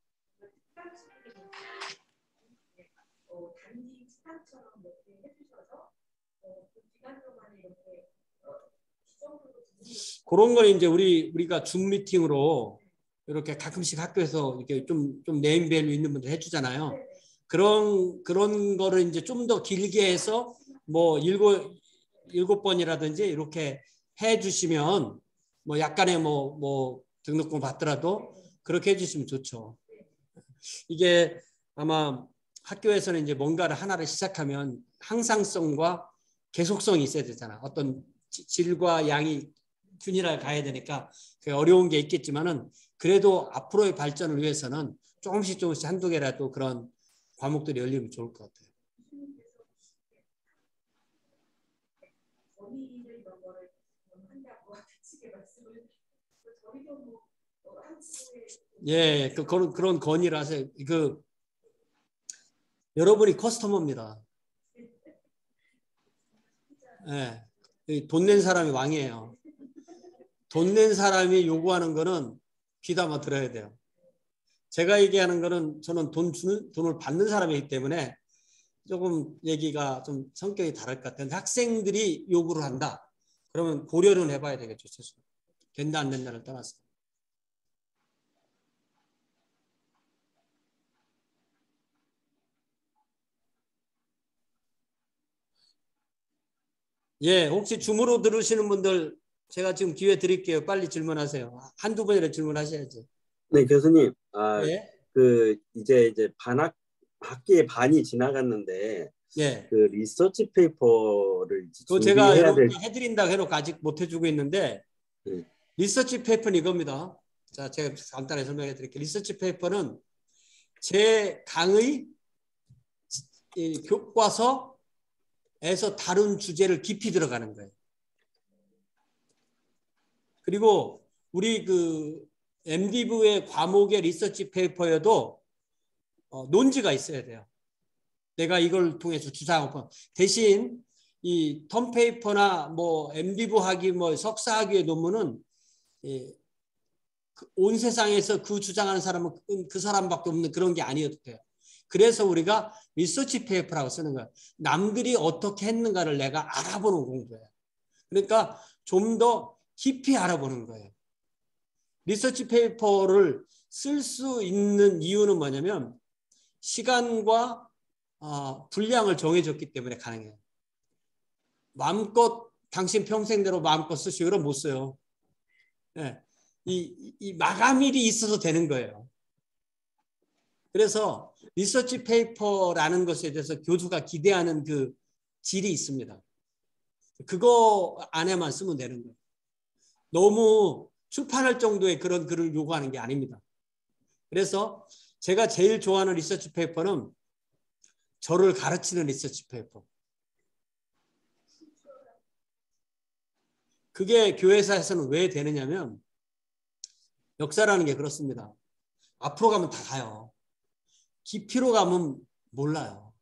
단기 수강처럼 이렇게 해주셔서 그 기간 동안에 이렇게 기정교로
그런 걸 이제 우리가 줌 미팅으로 이렇게 가끔씩 학교에서 이렇게 좀 네임밸류 있는 분들 해주잖아요. 그런 거를 이제 좀 더 길게 해서 뭐 일곱 번이라든지 이렇게 해주시면 뭐 약간의 뭐 등록금 받더라도 그렇게 해주시면 좋죠. 이게 아마 학교에서는 이제 뭔가를 하나를 시작하면 항상성과 계속성이 있어야 되잖아. 어떤 질과 양이 균일하게 가야 되니까 어려운 게 있겠지만은 그래도 앞으로의 발전을 위해서는 조금씩 한두 개라도 그런 과목들이 열리면 좋을 것 같아요. 예, 그런 건의를 하세요. 여러분이 커스터머입니다. 예, 돈 낸 사람이 왕이에요. 돈 낸 사람이 요구하는 거는 귀담아 들어야 돼요. 제가 얘기하는 거는 저는 돈을 받는 사람이기 때문에 조금 얘기가 좀 성격이 다를 것 같은데 학생들이 요구를 한다. 그러면 고려는 해봐야 되겠죠. 최소. 된다 안 된다를 떠나서. 예, 혹시 줌으로 들으시는 분들 제가 지금 기회 드릴게요. 빨리 질문하세요. 한두 번이라 질문하셔야지.
네, 교수님.
예?
이제 학기의 반이 지나갔는데
예.
그 리서치 페이퍼를
그 제가
준비해야 될.
여러분께 해드린다고 해놓고 아직 못 해주고 있는데
네.
리서치 페이퍼는 이겁니다. 자, 제가 간단히 설명해 드릴게요. 리서치 페이퍼는 제 강의 이 교과서에서 다룬 주제를 깊이 들어가는 거예요. 그리고 우리 그 MDiv의 과목의 리서치 페이퍼여도 논지가 있어야 돼요. 내가 이걸 통해서 주장하고 대신 이 텀페이퍼나 뭐 MDiv 학위 뭐 석사 학위의 논문은 온 세상에서 그 주장하는 사람은 그 사람밖에 없는 그런 게 아니어도 돼요. 그래서 우리가 리서치 페이퍼라고 쓰는 거예요. 남들이 어떻게 했는가를 내가 알아보는 공부예요. 그러니까 좀 더 깊이 알아보는 거예요. 리서치 페이퍼를 쓸 수 있는 이유는 뭐냐면 시간과 분량을 정해줬기 때문에 가능해요. 마음껏 당신 평생대로 마음껏 쓰시고 그럼 못 써요. 네. 이 마감일이 있어서 되는 거예요. 그래서 리서치 페이퍼라는 것에 대해서 교수가 기대하는 그 질이 있습니다. 그거 안에만 쓰면 되는 거예요. 너무 출판할 정도의 그런 글을 요구하는 게 아닙니다. 그래서 제가 제일 좋아하는 리서치 페이퍼는 저를 가르치는 리서치 페이퍼. 그게 교회사에서는 왜 되느냐면 역사라는 게 그렇습니다. 앞으로 가면 다 가요. 깊이로 가면 몰라요.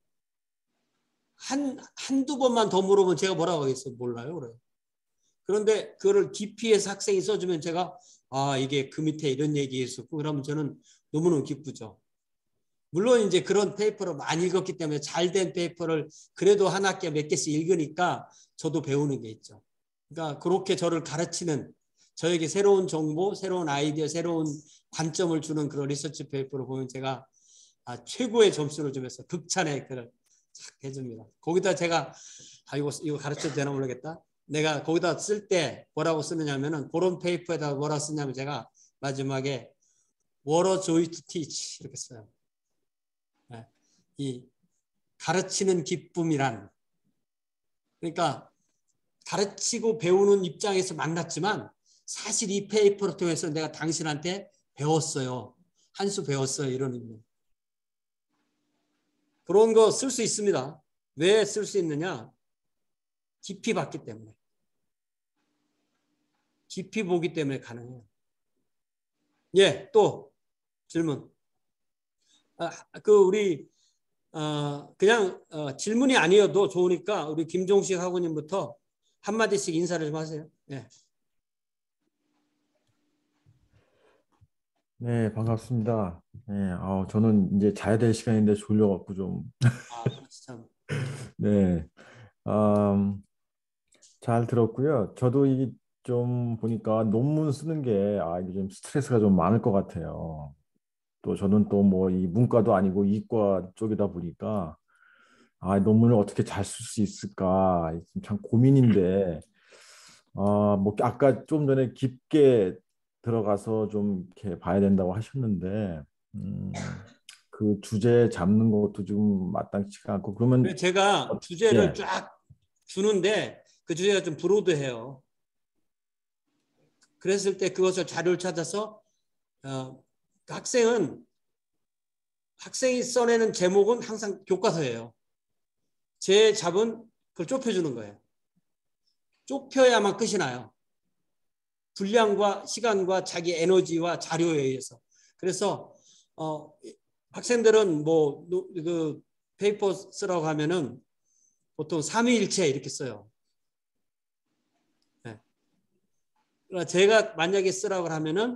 한두 번만 더 물어보면 제가 뭐라고 하겠어요? 몰라요. 그래요. 그런데 그거를 깊이에서 학생이 써주면 제가 이게 그 밑에 이런 얘기 있었고 그러면 저는 너무너무 기쁘죠. 물론 이제 그런 페이퍼를 많이 읽었기 때문에 잘된 페이퍼를 그래도 한 학기에 몇 개씩 읽으니까 저도 배우는 게 있죠. 그러니까 그렇게 저를 가르치는 저에게 새로운 정보, 새로운 아이디어, 새로운 관점을 주는 그런 리서치 페이퍼를 보면 제가 최고의 점수를 주면서 극찬의 글을 착 해줍니다. 거기다 제가 이거 가르쳐도 되나 모르겠다. 내가 거기다 쓸 때 뭐라고 쓰느냐면은 그런 페이퍼에다가 뭐라고 쓰냐면 제가 마지막에 What a joy to teach 이렇게 써요. 네. 이 가르치는 기쁨이란 그러니까 가르치고 배우는 입장에서 만났지만 사실 이 페이퍼를 통해서 내가 당신한테 배웠어요. 한 수 배웠어요. 이런 의미. 그런 거 쓸 수 있습니다. 왜 쓸 수 있느냐? 깊이 봤기 때문에. 깊이 보기 때문에 가능해요. 예, 또 질문. 우리 그냥 질문이 아니어도 좋으니까 우리 김종식 학우님부터 한마디씩 인사를 좀 하세요. 예.
네, 반갑습니다. 네, 저는 이제 자야 될 시간인데 졸려갖고 좀.
그렇지 참.
네, 잘 들었고요. 저도 이게 좀 보니까 논문 쓰는 게, 이게 좀 스트레스가 좀 많을 것 같아요. 또 저는 또 뭐 이 문과도 아니고 이과 쪽이다 보니까, 논문을 어떻게 잘 쓸 수 있을까, 참 고민인데, 뭐 아까 좀 전에 깊게 들어가서 좀 이렇게 봐야 된다고 하셨는데, 그 주제 잡는 것도 좀 마땅치가 않고 그러면
제가 주제를
예.
쫙 주는데 그 주제가 좀 브로드해요. 그랬을 때 그것을 자료를 찾아서 학생이 써내는 제목은 항상 교과서예요. 제 잡은 그걸 좁혀주는 거예요. 좁혀야만 끝이 나요. 분량과 시간과 자기 에너지와 자료에 의해서. 그래서 학생들은 뭐 그 페이퍼 쓰라고 하면은 보통 삼위일체 이렇게 써요. 네. 그러나 제가 만약에 쓰라고 하면은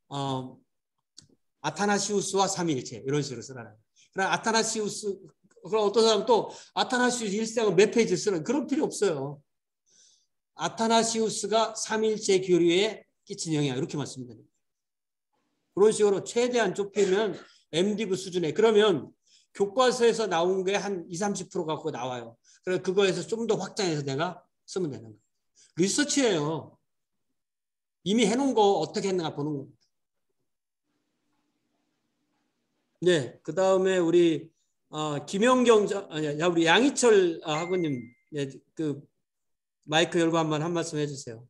아타나시우스와 삼위일체 이런 식으로 쓰라는. 그러나 아타나시우스 그럼 어떤 사람 또 아타나시우스 일생은 몇 페이지 쓰는 그런 필요 없어요. 아타나시우스가 삼위일체 교류에 끼친 영향 이렇게 말씀드립니다. 그런 식으로 최대한 좁히면 MDiv 수준에 그러면 교과서에서 나온 게 한 20-30% 갖고 나와요. 그래서 그거에서 좀 더 확장해서 내가 쓰면 되는 거예요. 리서치예요. 이미 해놓은 거 어떻게 했는가 보는 겁니다. 네, 그 다음에 우리 김영경 우리 양희철 학우님, 네, 그 마이크 열고 한 말씀 해주세요.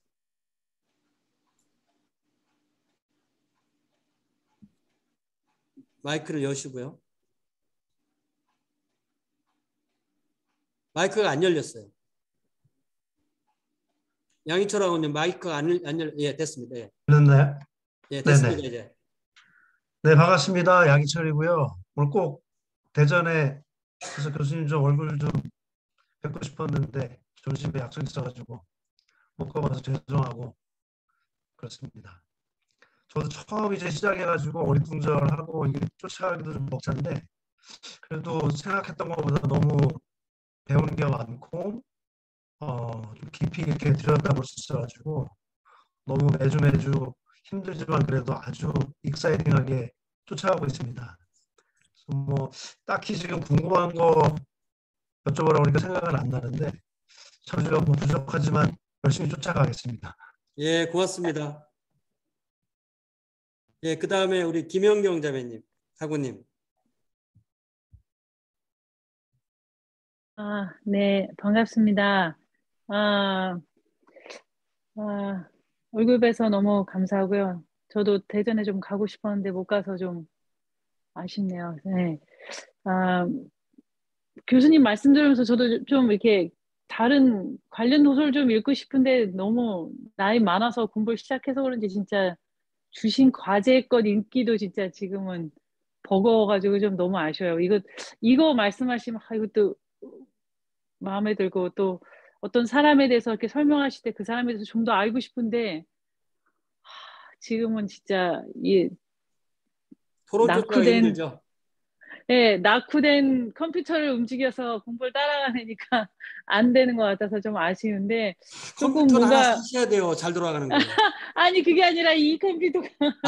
마이크를 여시고요. 마이크가 안 열렸어요. 양희철 학우님 마이크가 예, 됐습니다. 예.
됐나요?
예, 됐습니다.
네네.
이제.
네, 반갑습니다. 양희철이고요. 오늘 꼭 대전에 그래서 교수님 좀 얼굴 좀 뵙고 싶었는데 점심에 약속 있어가지고 못 가봐서 죄송하고 그렇습니다. 저도 처음 이제 시작해가지고 어리둥절하고 이게 쫓아가기도 좀 벅찬데 그래도 생각했던 것보다 너무 배우는 게 많고 좀 깊이 있게 들여다볼 수 있어가지고 너무 매주 힘들지만 그래도 아주 익사이팅하게 쫓아가고 있습니다. 그래서 뭐 딱히 지금 궁금한 거 여쭤보라고 하니까 생각은 안 나는데 저희가 뭐 부족하지만 열심히 쫓아가겠습니다.
예, 고맙습니다. 예, 그 다음에 우리 김영경 자매님, 학우님.
네, 반갑습니다. 얼굴 뵈서 너무 감사하고요. 저도 대전에 좀 가고 싶었는데 못 가서 좀 아쉽네요. 네. 교수님 말씀 들으면서 저도 좀 이렇게 다른 관련 도서를 좀 읽고 싶은데 너무 나이 많아서 공부를 시작해서 그런지 진짜 주신 과제껏 읽기도 진짜 지금은 버거워가지고 좀 너무 아쉬워요. 이거 말씀하시면 이것도 마음에 들고 또 어떤 사람에 대해서 이렇게 설명하실 때 그 사람에 대해서 좀 더 알고 싶은데 지금은 진짜 이
토론 쫓아가기 힘들죠?
네, 낙후된 컴퓨터를 움직여서 공부를 따라가니까 안 되는 것 같아서 좀 아쉬운데 조금
컴퓨터를 하나
뭔가
사셔야 돼요. 잘 돌아가는 거예요.
아니 그게 아니라 이 컴퓨터가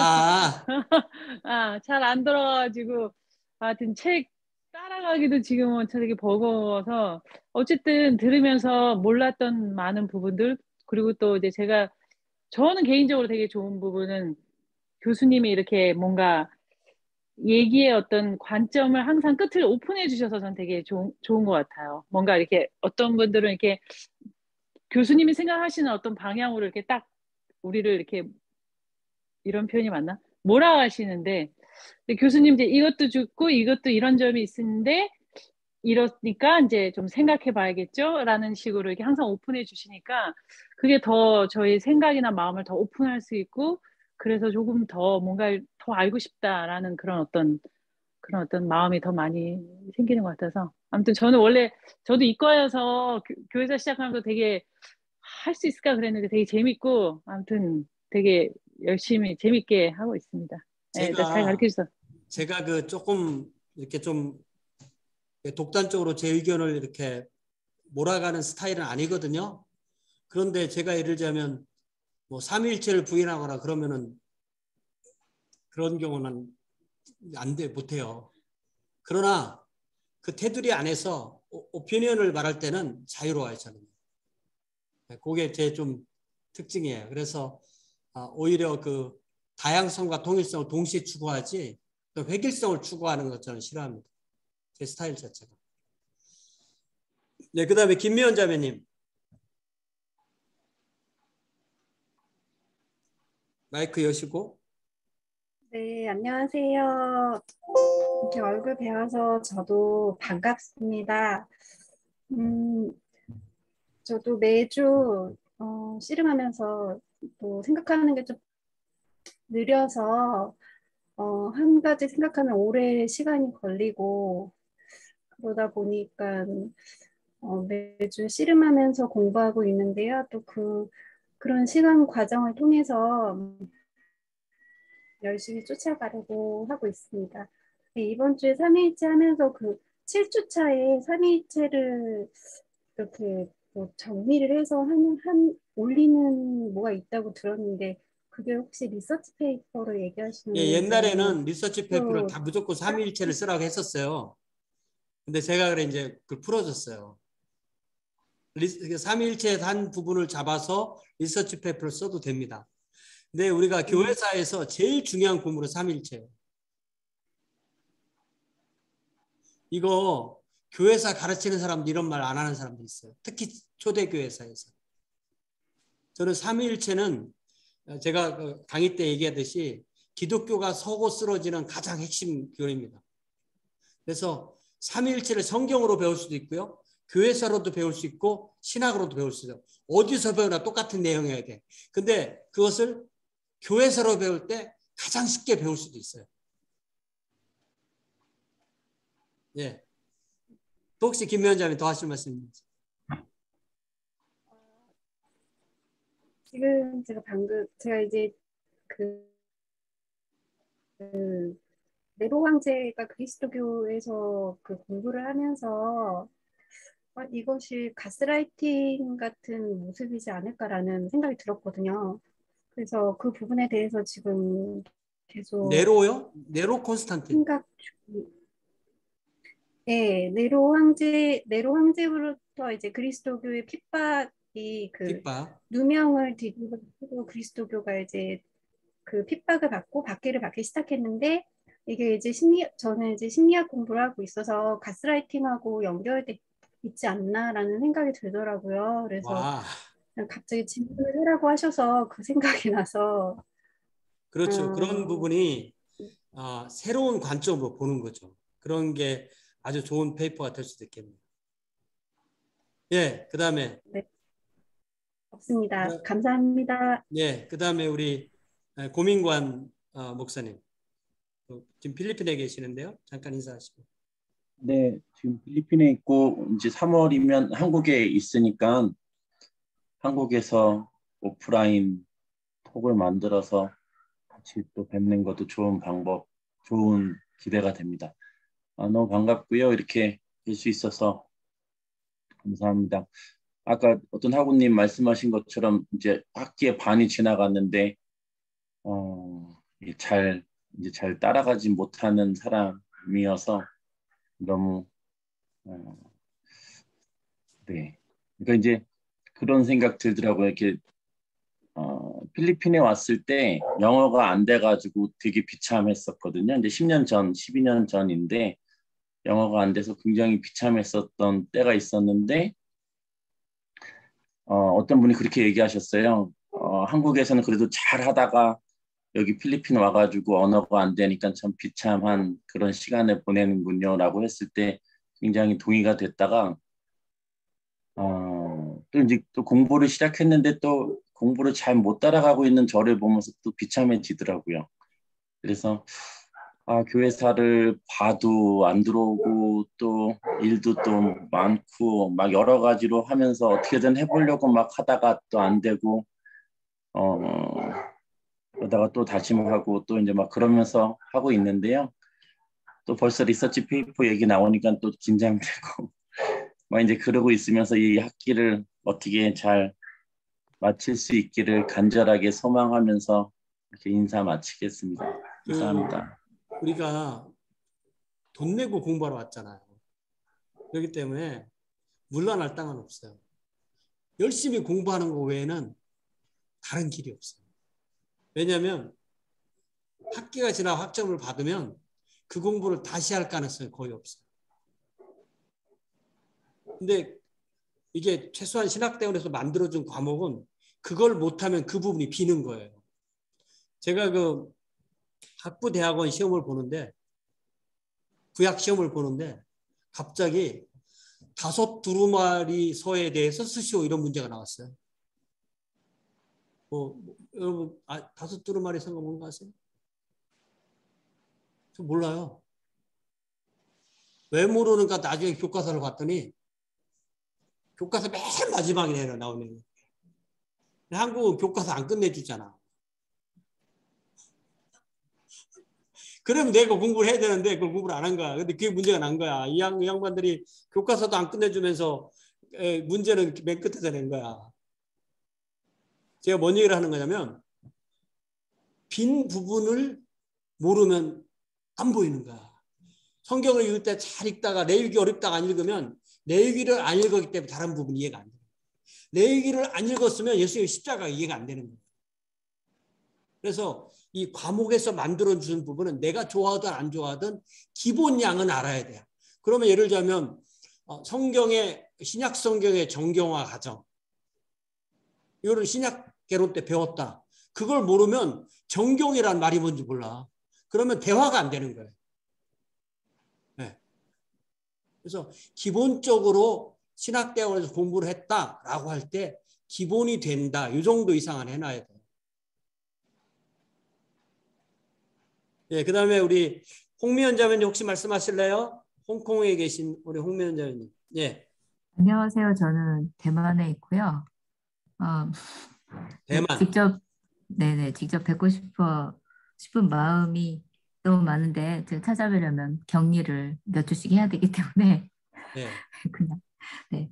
아,
잘 안 돌아가가지고 하여튼 책 따라가기도 지금은 되게 버거워서 어쨌든 들으면서 몰랐던 많은 부분들 그리고 또 이제 저는 개인적으로 되게 좋은 부분은 교수님이 이렇게 뭔가 얘기의 어떤 관점을 항상 끝을 오픈해 주셔서 전 되게 좋은 것 같아요. 뭔가 이렇게 어떤 분들은 이렇게 교수님이 생각하시는 어떤 방향으로 이렇게 딱 우리를 이렇게 이런 표현이 맞나? 몰아가시는데 교수님 이제 이것도 좋고 이것도 이런 점이 있는데 이러니까 이제 좀 생각해 봐야겠죠? 라는 식으로 이렇게 항상 오픈해 주시니까 그게 더 저희 생각이나 마음을 더 오픈할 수 있고 그래서 조금 더 뭔가 더 알고 싶다라는 그런 어떤 마음이 더 많이 생기는 것 같아서 아무튼 저는 원래 저도 이과여서 교회에서 시작하면서 되게 할 수 있을까 그랬는데 되게 재밌고 아무튼 되게 열심히 재밌게 하고 있습니다. 네, 잘 가르쳐 주셔서.
제가 그 조금 이렇게 좀 독단적으로 제 의견을 이렇게 몰아가는 스타일은 아니거든요. 그런데 제가 예를 들자면 뭐 삼위일체를 부인하거나 그러면은 그런 경우는 못해요. 그러나 그 테두리 안에서 오피니언을 말할 때는 자유로워요, 저는. 그게 제 좀 특징이에요. 그래서 오히려 그 다양성과 동일성을 동시에 추구하지 또 획일성을 추구하는 것 저는 싫어합니다. 제 스타일 자체가. 네, 그 다음에 김미연 자매님. 마이크 여시고.
네, 안녕하세요. 이렇게 얼굴 뵈어서 저도 반갑습니다. 저도 매주 씨름하면서 또 생각하는 게 좀 느려서 한 가지 생각하면 오래 시간이 걸리고 그러다 보니까 매주 씨름하면서 공부하고 있는데요. 또 그런 시간 과정을 통해서 열심히 쫓아가려고 하고 있습니다. 네, 이번 주에 3일째 하면서 그 7주차에 3일째를 이렇게 뭐 정리를 해서 올리는 뭐가 있다고 들었는데 그게 혹시 리서치 페이퍼로 얘기하시는
예, 옛날에는 리서치 페이퍼를 다 무조건 3일체를 쓰라고 했었어요. 근데 제가 그래 이제 그걸 풀어줬어요. 3일체 한 부분을 잡아서 리서치 페이퍼를 써도 됩니다. 근데 우리가 교회사에서 제일 중요한 공부는 3일체예요. 이거 교회사 가르치는 사람도 이런 말 안 하는 사람도 있어요. 특히 초대교회사에서. 저는 삼위일체는 제가 강의 때 얘기하듯이 기독교가 서고 쓰러지는 가장 핵심 교리입니다. 그래서 삼위일체를 성경으로 배울 수도 있고요. 교회사로도 배울 수 있고 신학으로도 배울 수 있어요. 어디서 배우나 똑같은 내용이어야 돼. 근데 그것을 교회사로 배울 때 가장 쉽게 배울 수도 있어요. 예. 또 혹시 김 위원장님 더 하실 말씀 있는지?
지금 제가 이제 네로 황제가 그리스도교에서 공부를 하면서 이것이 가스라이팅 같은 모습이지 않을까라는 생각이 들었거든요. 그래서 그 부분에 대해서 지금 계속
네로요? 네로 콘스탄틴.
네, 네로 황제부터 이제 그리스도교의 핍박이
핍박.
누명을 뒤집고 그리스도교가 이제 핍박을 받고 박해를 받기 시작했는데 이게 이제 저는 이제 심리학 공부를 하고 있어서 가스라이팅하고 연결돼 있지 않나라는 생각이 들더라고요. 그래서
와.
갑자기 질문을 하라고 하셔서 그 생각이 나서.
그렇죠. 그런 부분이 새로운 관점으로 보는 거죠. 그런 게 아주 좋은 페이퍼가 될 수도 있겠네요. 예, 그 다음에.
네. 없습니다. 감사합니다.
예, 그 다음에 우리 고민관 목사님. 지금 필리핀에 계시는데요. 잠깐 인사하시고.
네, 지금 필리핀에 있고 이제 3월이면 한국에 있으니까 한국에서 오프라인 톡을 만들어서 같이 또 뵙는 것도 좋은 방법, 좋은 기대가 됩니다. 너무 반갑고요. 이렇게 뵐 수 있어서 감사합니다. 아까 어떤 학우님 말씀하신 것처럼 이제 학기의 반이 지나갔는데 잘 따라가지 못하는 사람이어서 너무 네. 그러니까 이제 그런 생각 들더라고요. 이렇게 필리핀에 왔을 때 영어가 안 돼가지고 되게 비참했었거든요. 이제 10년 전, 12년 전인데 영어가 안 돼서 굉장히 비참했었던 때가 있었는데 어떤 분이 그렇게 얘기하셨어요. 한국에서는 그래도 잘 하다가 여기 필리핀 와가지고 언어가 안 되니까 참 비참한 그런 시간을 보내는군요 라고 했을 때 굉장히 동의가 됐다가 또 이제 또 공부를 시작했는데 또 공부를 잘 못 따라가고 있는 저를 보면서 또 비참해지더라고요. 그래서 교회사를 봐도 안 들어오고 또 일도 또 많고 막 여러 가지로 하면서 어떻게든 해보려고 막 하다가 또 안 되고 그러다가 또 다짐하고 또 이제 막 그러면서 하고 있는데요. 또 벌써 리서치 페이퍼 얘기 나오니까 또 긴장되고 막 이제 그러고 있으면서 이 학기를 어떻게 잘 마칠 수 있기를 간절하게 소망하면서 이렇게 인사 마치겠습니다. 감사합니다.
우리가 돈 내고 공부하러 왔잖아요. 그렇기 때문에 물러날 땅은 없어요. 열심히 공부하는 거 외에는 다른 길이 없어요. 왜냐하면 학기가 지나 학점을 받으면 그 공부를 다시 할 가능성이 거의 없어요. 근데 이게 최소한 신학대원에서 만들어준 과목은 그걸 못하면 그 부분이 비는 거예요. 제가 그 학부대학원 시험을 보는데 구약 시험을 보는데 갑자기 다섯 두루마리 서에 대해서 쓰시오 이런 문제가 나왔어요. 여러분 다섯 두루마리 서가 뭔가 아세요? 저 몰라요. 왜 모르는가 나중에 교과서를 봤더니 교과서 맨 마지막에 나오네요. 한국은 교과서 안 끝내주잖아. 그럼 내가 공부를 해야 되는데 그걸 공부를 안 한 거야. 근데 그게 문제가 난 거야. 이 양반들이 교과서도 안 끝내주면서 문제는 맨 끝에서 낸 거야. 제가 뭔 얘기를 하는 거냐면 빈 부분을 모르면 안 보이는 거야. 성경을 읽을 때 잘 읽다가 레위기 어렵다가 안 읽으면 레위기를 안 읽었기 때문에 다른 부분이 이해가 안 돼. 레위기를 안 읽었으면 예수님의 십자가가 이해가 안 되는 거예요. 그래서 이 과목에서 만들어주는 부분은 내가 좋아하든 안 좋아하든 기본 양은 알아야 돼요. 그러면 예를 들자면 성경의 신약 성경의 정경화 과정 이거를 신약 개론 때 배웠다. 그걸 모르면 정경이란 말이 뭔지 몰라. 그러면 대화가 안 되는 거예요. 네. 그래서 기본적으로 신학대학원에서 공부를 했다라고 할 때 기본이 된다. 이 정도 이상은 해놔야 돼요. 예, 그 다음에 우리 홍미연 자매님 혹시 말씀하실래요? 홍콩에 계신 우리 홍미연 자매님. 예.
안녕하세요. 저는 대만에 있고요.
대만.
직접 뵙고 싶은 마음이 너무 많은데 제가 찾아뵈려면 격리를 몇 주씩 해야 되기 때문에
네.
그냥 네.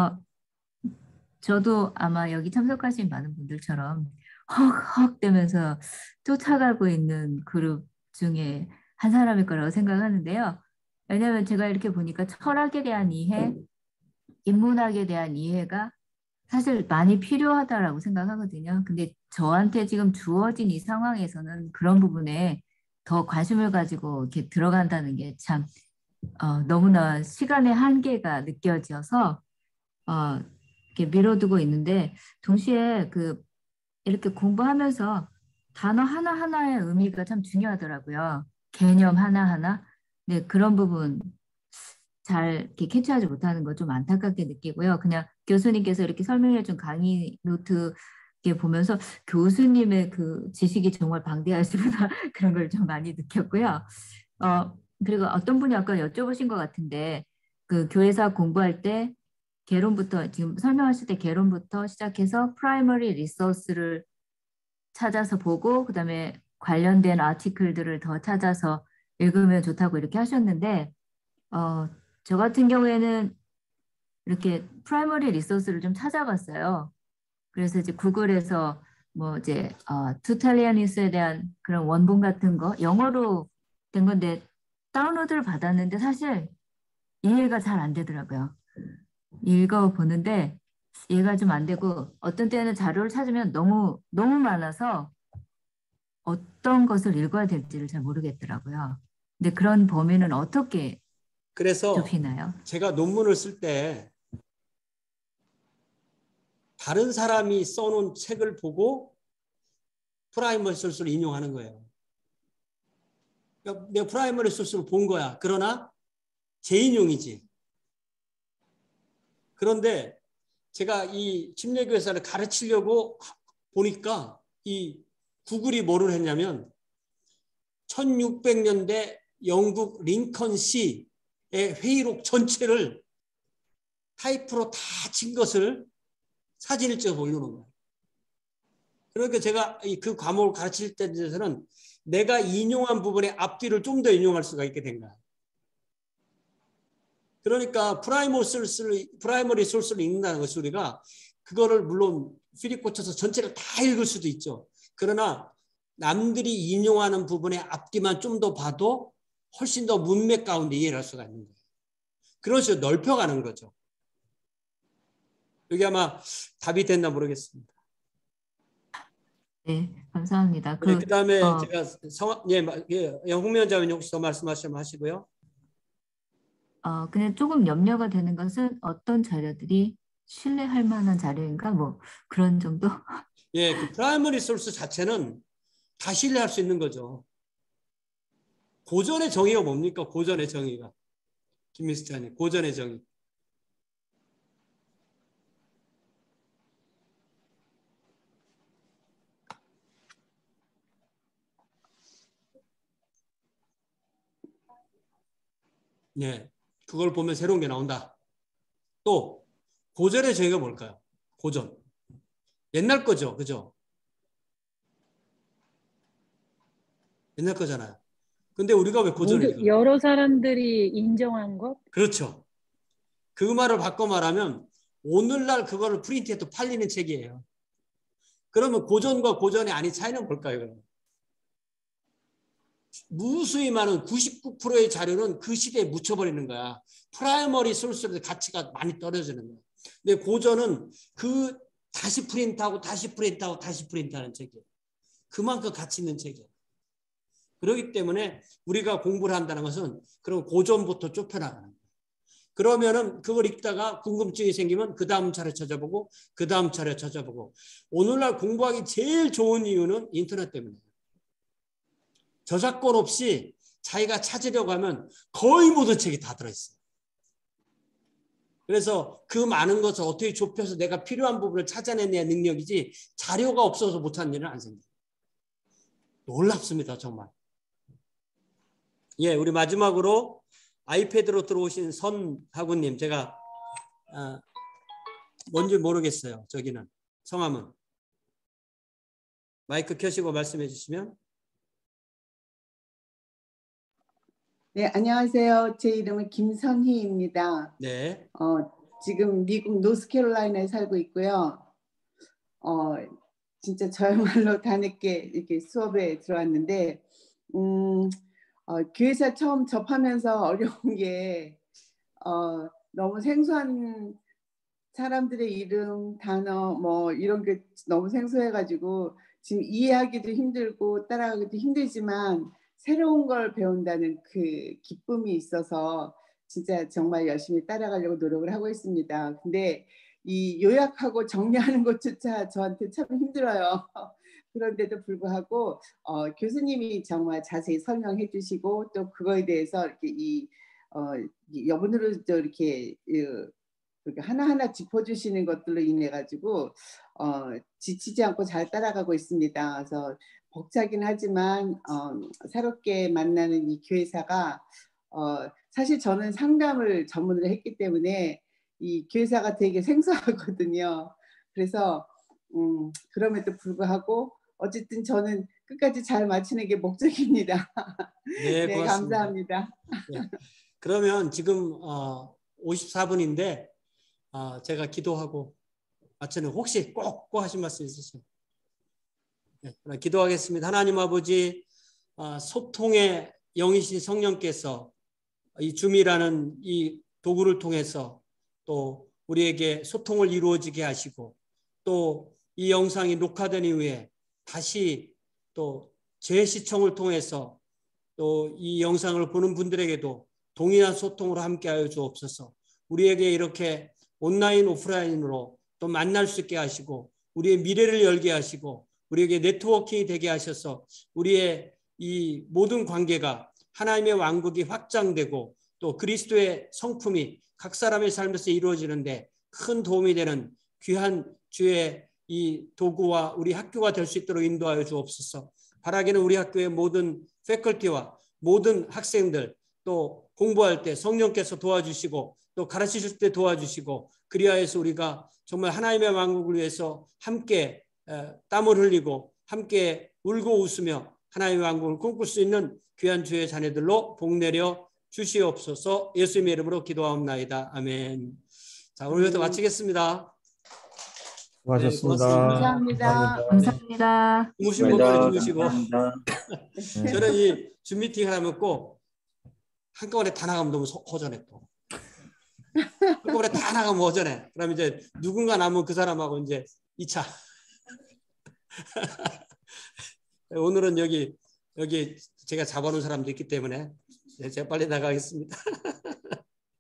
저도 아마 여기 참석하신 많은 분들처럼 헉헉 대면서 쫓아가고 있는 그룹 중에 한 사람일 거라고 생각하는데요. 왜냐하면 제가 이렇게 보니까 철학에 대한 이해, 인문학에 대한 이해가 사실 많이 필요하다라고 생각하거든요. 근데 저한테 지금 주어진 이 상황에서는 그런 부분에 더 관심을 가지고 이렇게 들어간다는 게 참 너무나 시간의 한계가 느껴져서 이렇게 미뤄두고 있는데 동시에 이렇게 공부하면서 단어 하나하나의 의미가 참 중요하더라고요. 개념 하나하나. 네, 그런 부분 잘 이렇게 캐치하지 못하는 거 좀 안타깝게 느끼고요. 그냥 교수님께서 이렇게 설명해준 강의 노트 이렇게 보면서 교수님의 그 지식이 정말 방대하시구나 그런 걸 좀 많이 느꼈고요. 그리고 어떤 분이 아까 여쭤보신 것 같은데 그 교회사 공부할 때 개론부터 지금 설명하실 때 개론부터 시작해서 프라이머리 리소스를 찾아서 보고 그다음에 관련된 아티클들을 더 찾아서 읽으면 좋다고 이렇게 하셨는데 저 같은 경우에는 이렇게 프라이머리 리소스를 좀 찾아봤어요. 그래서 이제 구글에서 뭐 이제 투탈리아니스에 대한 그런 원본 같은 거 영어로 된 건데 다운로드를 받았는데 사실 이해가 잘 안 되더라고요. 읽어보는데 이해가 좀 안 되고 어떤 때는 자료를 찾으면 너무 많아서 어떤 것을 읽어야 될지를 잘 모르겠더라고요. 근데 그런 범위는 어떻게
그래서
좁히나요?
제가 논문을 쓸 때 다른 사람이 써놓은 책을 보고 프라이머리 소스를 인용하는 거예요. 그러니까 내가 프라이머리 소스를 본 거야. 그러나 재인용이지. 그런데 제가 이 침례교회사를 가르치려고 보니까 이 구글이 뭐를 했냐면 1600년대 영국 링컨시의 회의록 전체를 타이프로 다 친 것을 사진을 찍어 올려놓은 거예요. 그러니까 제가 그 과목을 가르칠 때 대해서는 내가 인용한 부분의 앞뒤를 좀 더 인용할 수가 있게 된 거야. 그러니까 프라이머리 소스를 읽는다는 것이 우리가 그거를 물론 필이 꽂혀서 전체를 다 읽을 수도 있죠. 그러나 남들이 인용하는 부분의 앞뒤만 좀 더 봐도 훨씬 더 문맥 가운데 이해를 할 수가 있는 거예요. 그런 식으로 넓혀가는 거죠. 여기 아마 답이 됐나 모르겠습니다.
네, 감사합니다.
그다음에 제가 홍미연 자매님 혹시 더 말씀하시면 하시고요.
그냥 조금 염려가 되는 것은 어떤 자료들이 신뢰할 만한 자료인가 뭐 그런 정도?
예, 그 프라이머리 소스 자체는 다 신뢰할 수 있는 거죠. 고전의 정의가 뭡니까? 고전의 정의가. 김미숙자님, 고전의 정의. 네, 그걸 보면 새로운 게 나온다. 또 고전의 정의가 뭘까요? 고전. 옛날 거죠, 그죠? 옛날 거잖아요. 근데 우리가 왜 고전을 읽어요?
여러 사람들이 인정한 것?
그렇죠. 그 말을 바꿔 말하면 오늘날 그거를 프린트해도 팔리는 책이에요. 그러면 고전과 고전의 아닌 차이는 뭘까요? 무수히 많은 99%의 자료는 그 시대에 묻혀버리는 거야. 프라이머리 소스의 가치가 많이 떨어지는 거야. 근데 고전은 다시 프린트하고 다시 프린트하고 다시 프린트하는 책이에요. 그만큼 가치 있는 책이에요. 그렇기 때문에 우리가 공부를 한다는 것은 그런 고전부터 좁혀나가는 거예요. 그러면은 그걸 읽다가 궁금증이 생기면 그 다음 차례 찾아보고 그 다음 차례 찾아보고. 오늘날 공부하기 제일 좋은 이유는 인터넷 때문이에요. 저작권 없이 자기가 찾으려고 하면 거의 모든 책이 다 들어있어요. 그래서 그 많은 것을 어떻게 좁혀서 내가 필요한 부분을 찾아내는 능력이지 자료가 없어서 못하는 일은 안 생겨요. 놀랍습니다, 정말. 예, 우리 마지막으로 아이패드로 들어오신 선하구님, 제가 뭔지 모르겠어요. 저기는 성함은 마이크 켜시고 말씀해 주시면.
네, 안녕하세요. 제 이름은 김선희입니다.
네.
지금 미국 노스캐롤라이나에 살고 있고요. 진짜 저야말로 다늦게 이렇게 수업에 들어왔는데, 교회사 처음 접하면서 어려운 게 너무 생소한 사람들의 이름, 단어 뭐 이런 게 너무 생소해가지고 지금 이해하기도 힘들고 따라가기도 힘들지만 새로운 걸 배운다는 그 기쁨이 있어서 진짜 정말 열심히 따라가려고 노력을 하고 있습니다. 근데 이 요약하고 정리하는 것조차 저한테 참 힘들어요. 그런데도 불구하고 교수님이 정말 자세히 설명해 주시고 또 그거에 대해서 이렇게 여분으로 이렇게 하나하나 짚어주시는 것들로 인해 가지고 지치지 않고 잘 따라가고 있습니다. 그래서 벅차긴 하지만 새롭게 만나는 이 교회사가 사실 저는 상담을 전문으로 했기 때문에 이 교회사가 되게 생소하거든요. 그래서 그럼에도 불구하고 어쨌든 저는 끝까지 잘 마치는 게 목적입니다.
네,
네,
고맙습니다.
감사합니다.
네. 그러면 지금 54분인데 제가 기도하고 마치는 혹시 꼭 하신 말씀 있으세요? 네, 기도하겠습니다. 하나님 아버지, 소통의 영이신 성령께서 이 줌이라는 이 도구를 통해서 또 우리에게 소통을 이루어지게 하시고 또 이 영상이 녹화된 이후에 다시 또 재시청을 통해서 또 이 영상을 보는 분들에게도 동일한 소통으로 함께하여 주옵소서. 우리에게 이렇게 온라인 오프라인으로 또 만날 수 있게 하시고 우리의 미래를 열게 하시고 우리에게 네트워킹이 되게 하셔서 우리의 이 모든 관계가 하나님의 왕국이 확장되고 또 그리스도의 성품이 각 사람의 삶에서 이루어지는데 큰 도움이 되는 귀한 주의 이 도구와 우리 학교가 될 수 있도록 인도하여 주옵소서. 바라기는 우리 학교의 모든 패컬티와 모든 학생들 또 공부할 때 성령께서 도와주시고 또 가르치실 때 도와주시고 그리하여서 우리가 정말 하나님의 왕국을 위해서 함께 땀을 흘리고 함께 울고 웃으며 하나님의 왕국을 꿈꿀 수 있는 귀한 주의 자녀들로 복내려 주시옵소서. 예수님의 이름으로 기도하옵나이다. 아멘. 자, 오늘 여기서 마치겠습니다.
수고하셨습니다.
네,
감사합니다.
감사합니다.
주무신 분 빨리 주무시고.
네.
저는 이 줌 미팅을 하면 꼭 한꺼번에 다 나가면 너무 허전해 또. 한꺼번에 다 나가면 허전해. 그럼 이제 누군가 남은 그 사람하고 이제 2차. 오늘은 여기 제가 잡아놓은 사람도 있기 때문에 제가 빨리 나가겠습니다.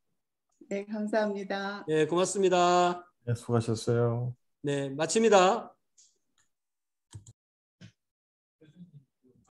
네, 감사합니다.
네, 고맙습니다.
네, 수고하셨어요.
네, 마칩니다.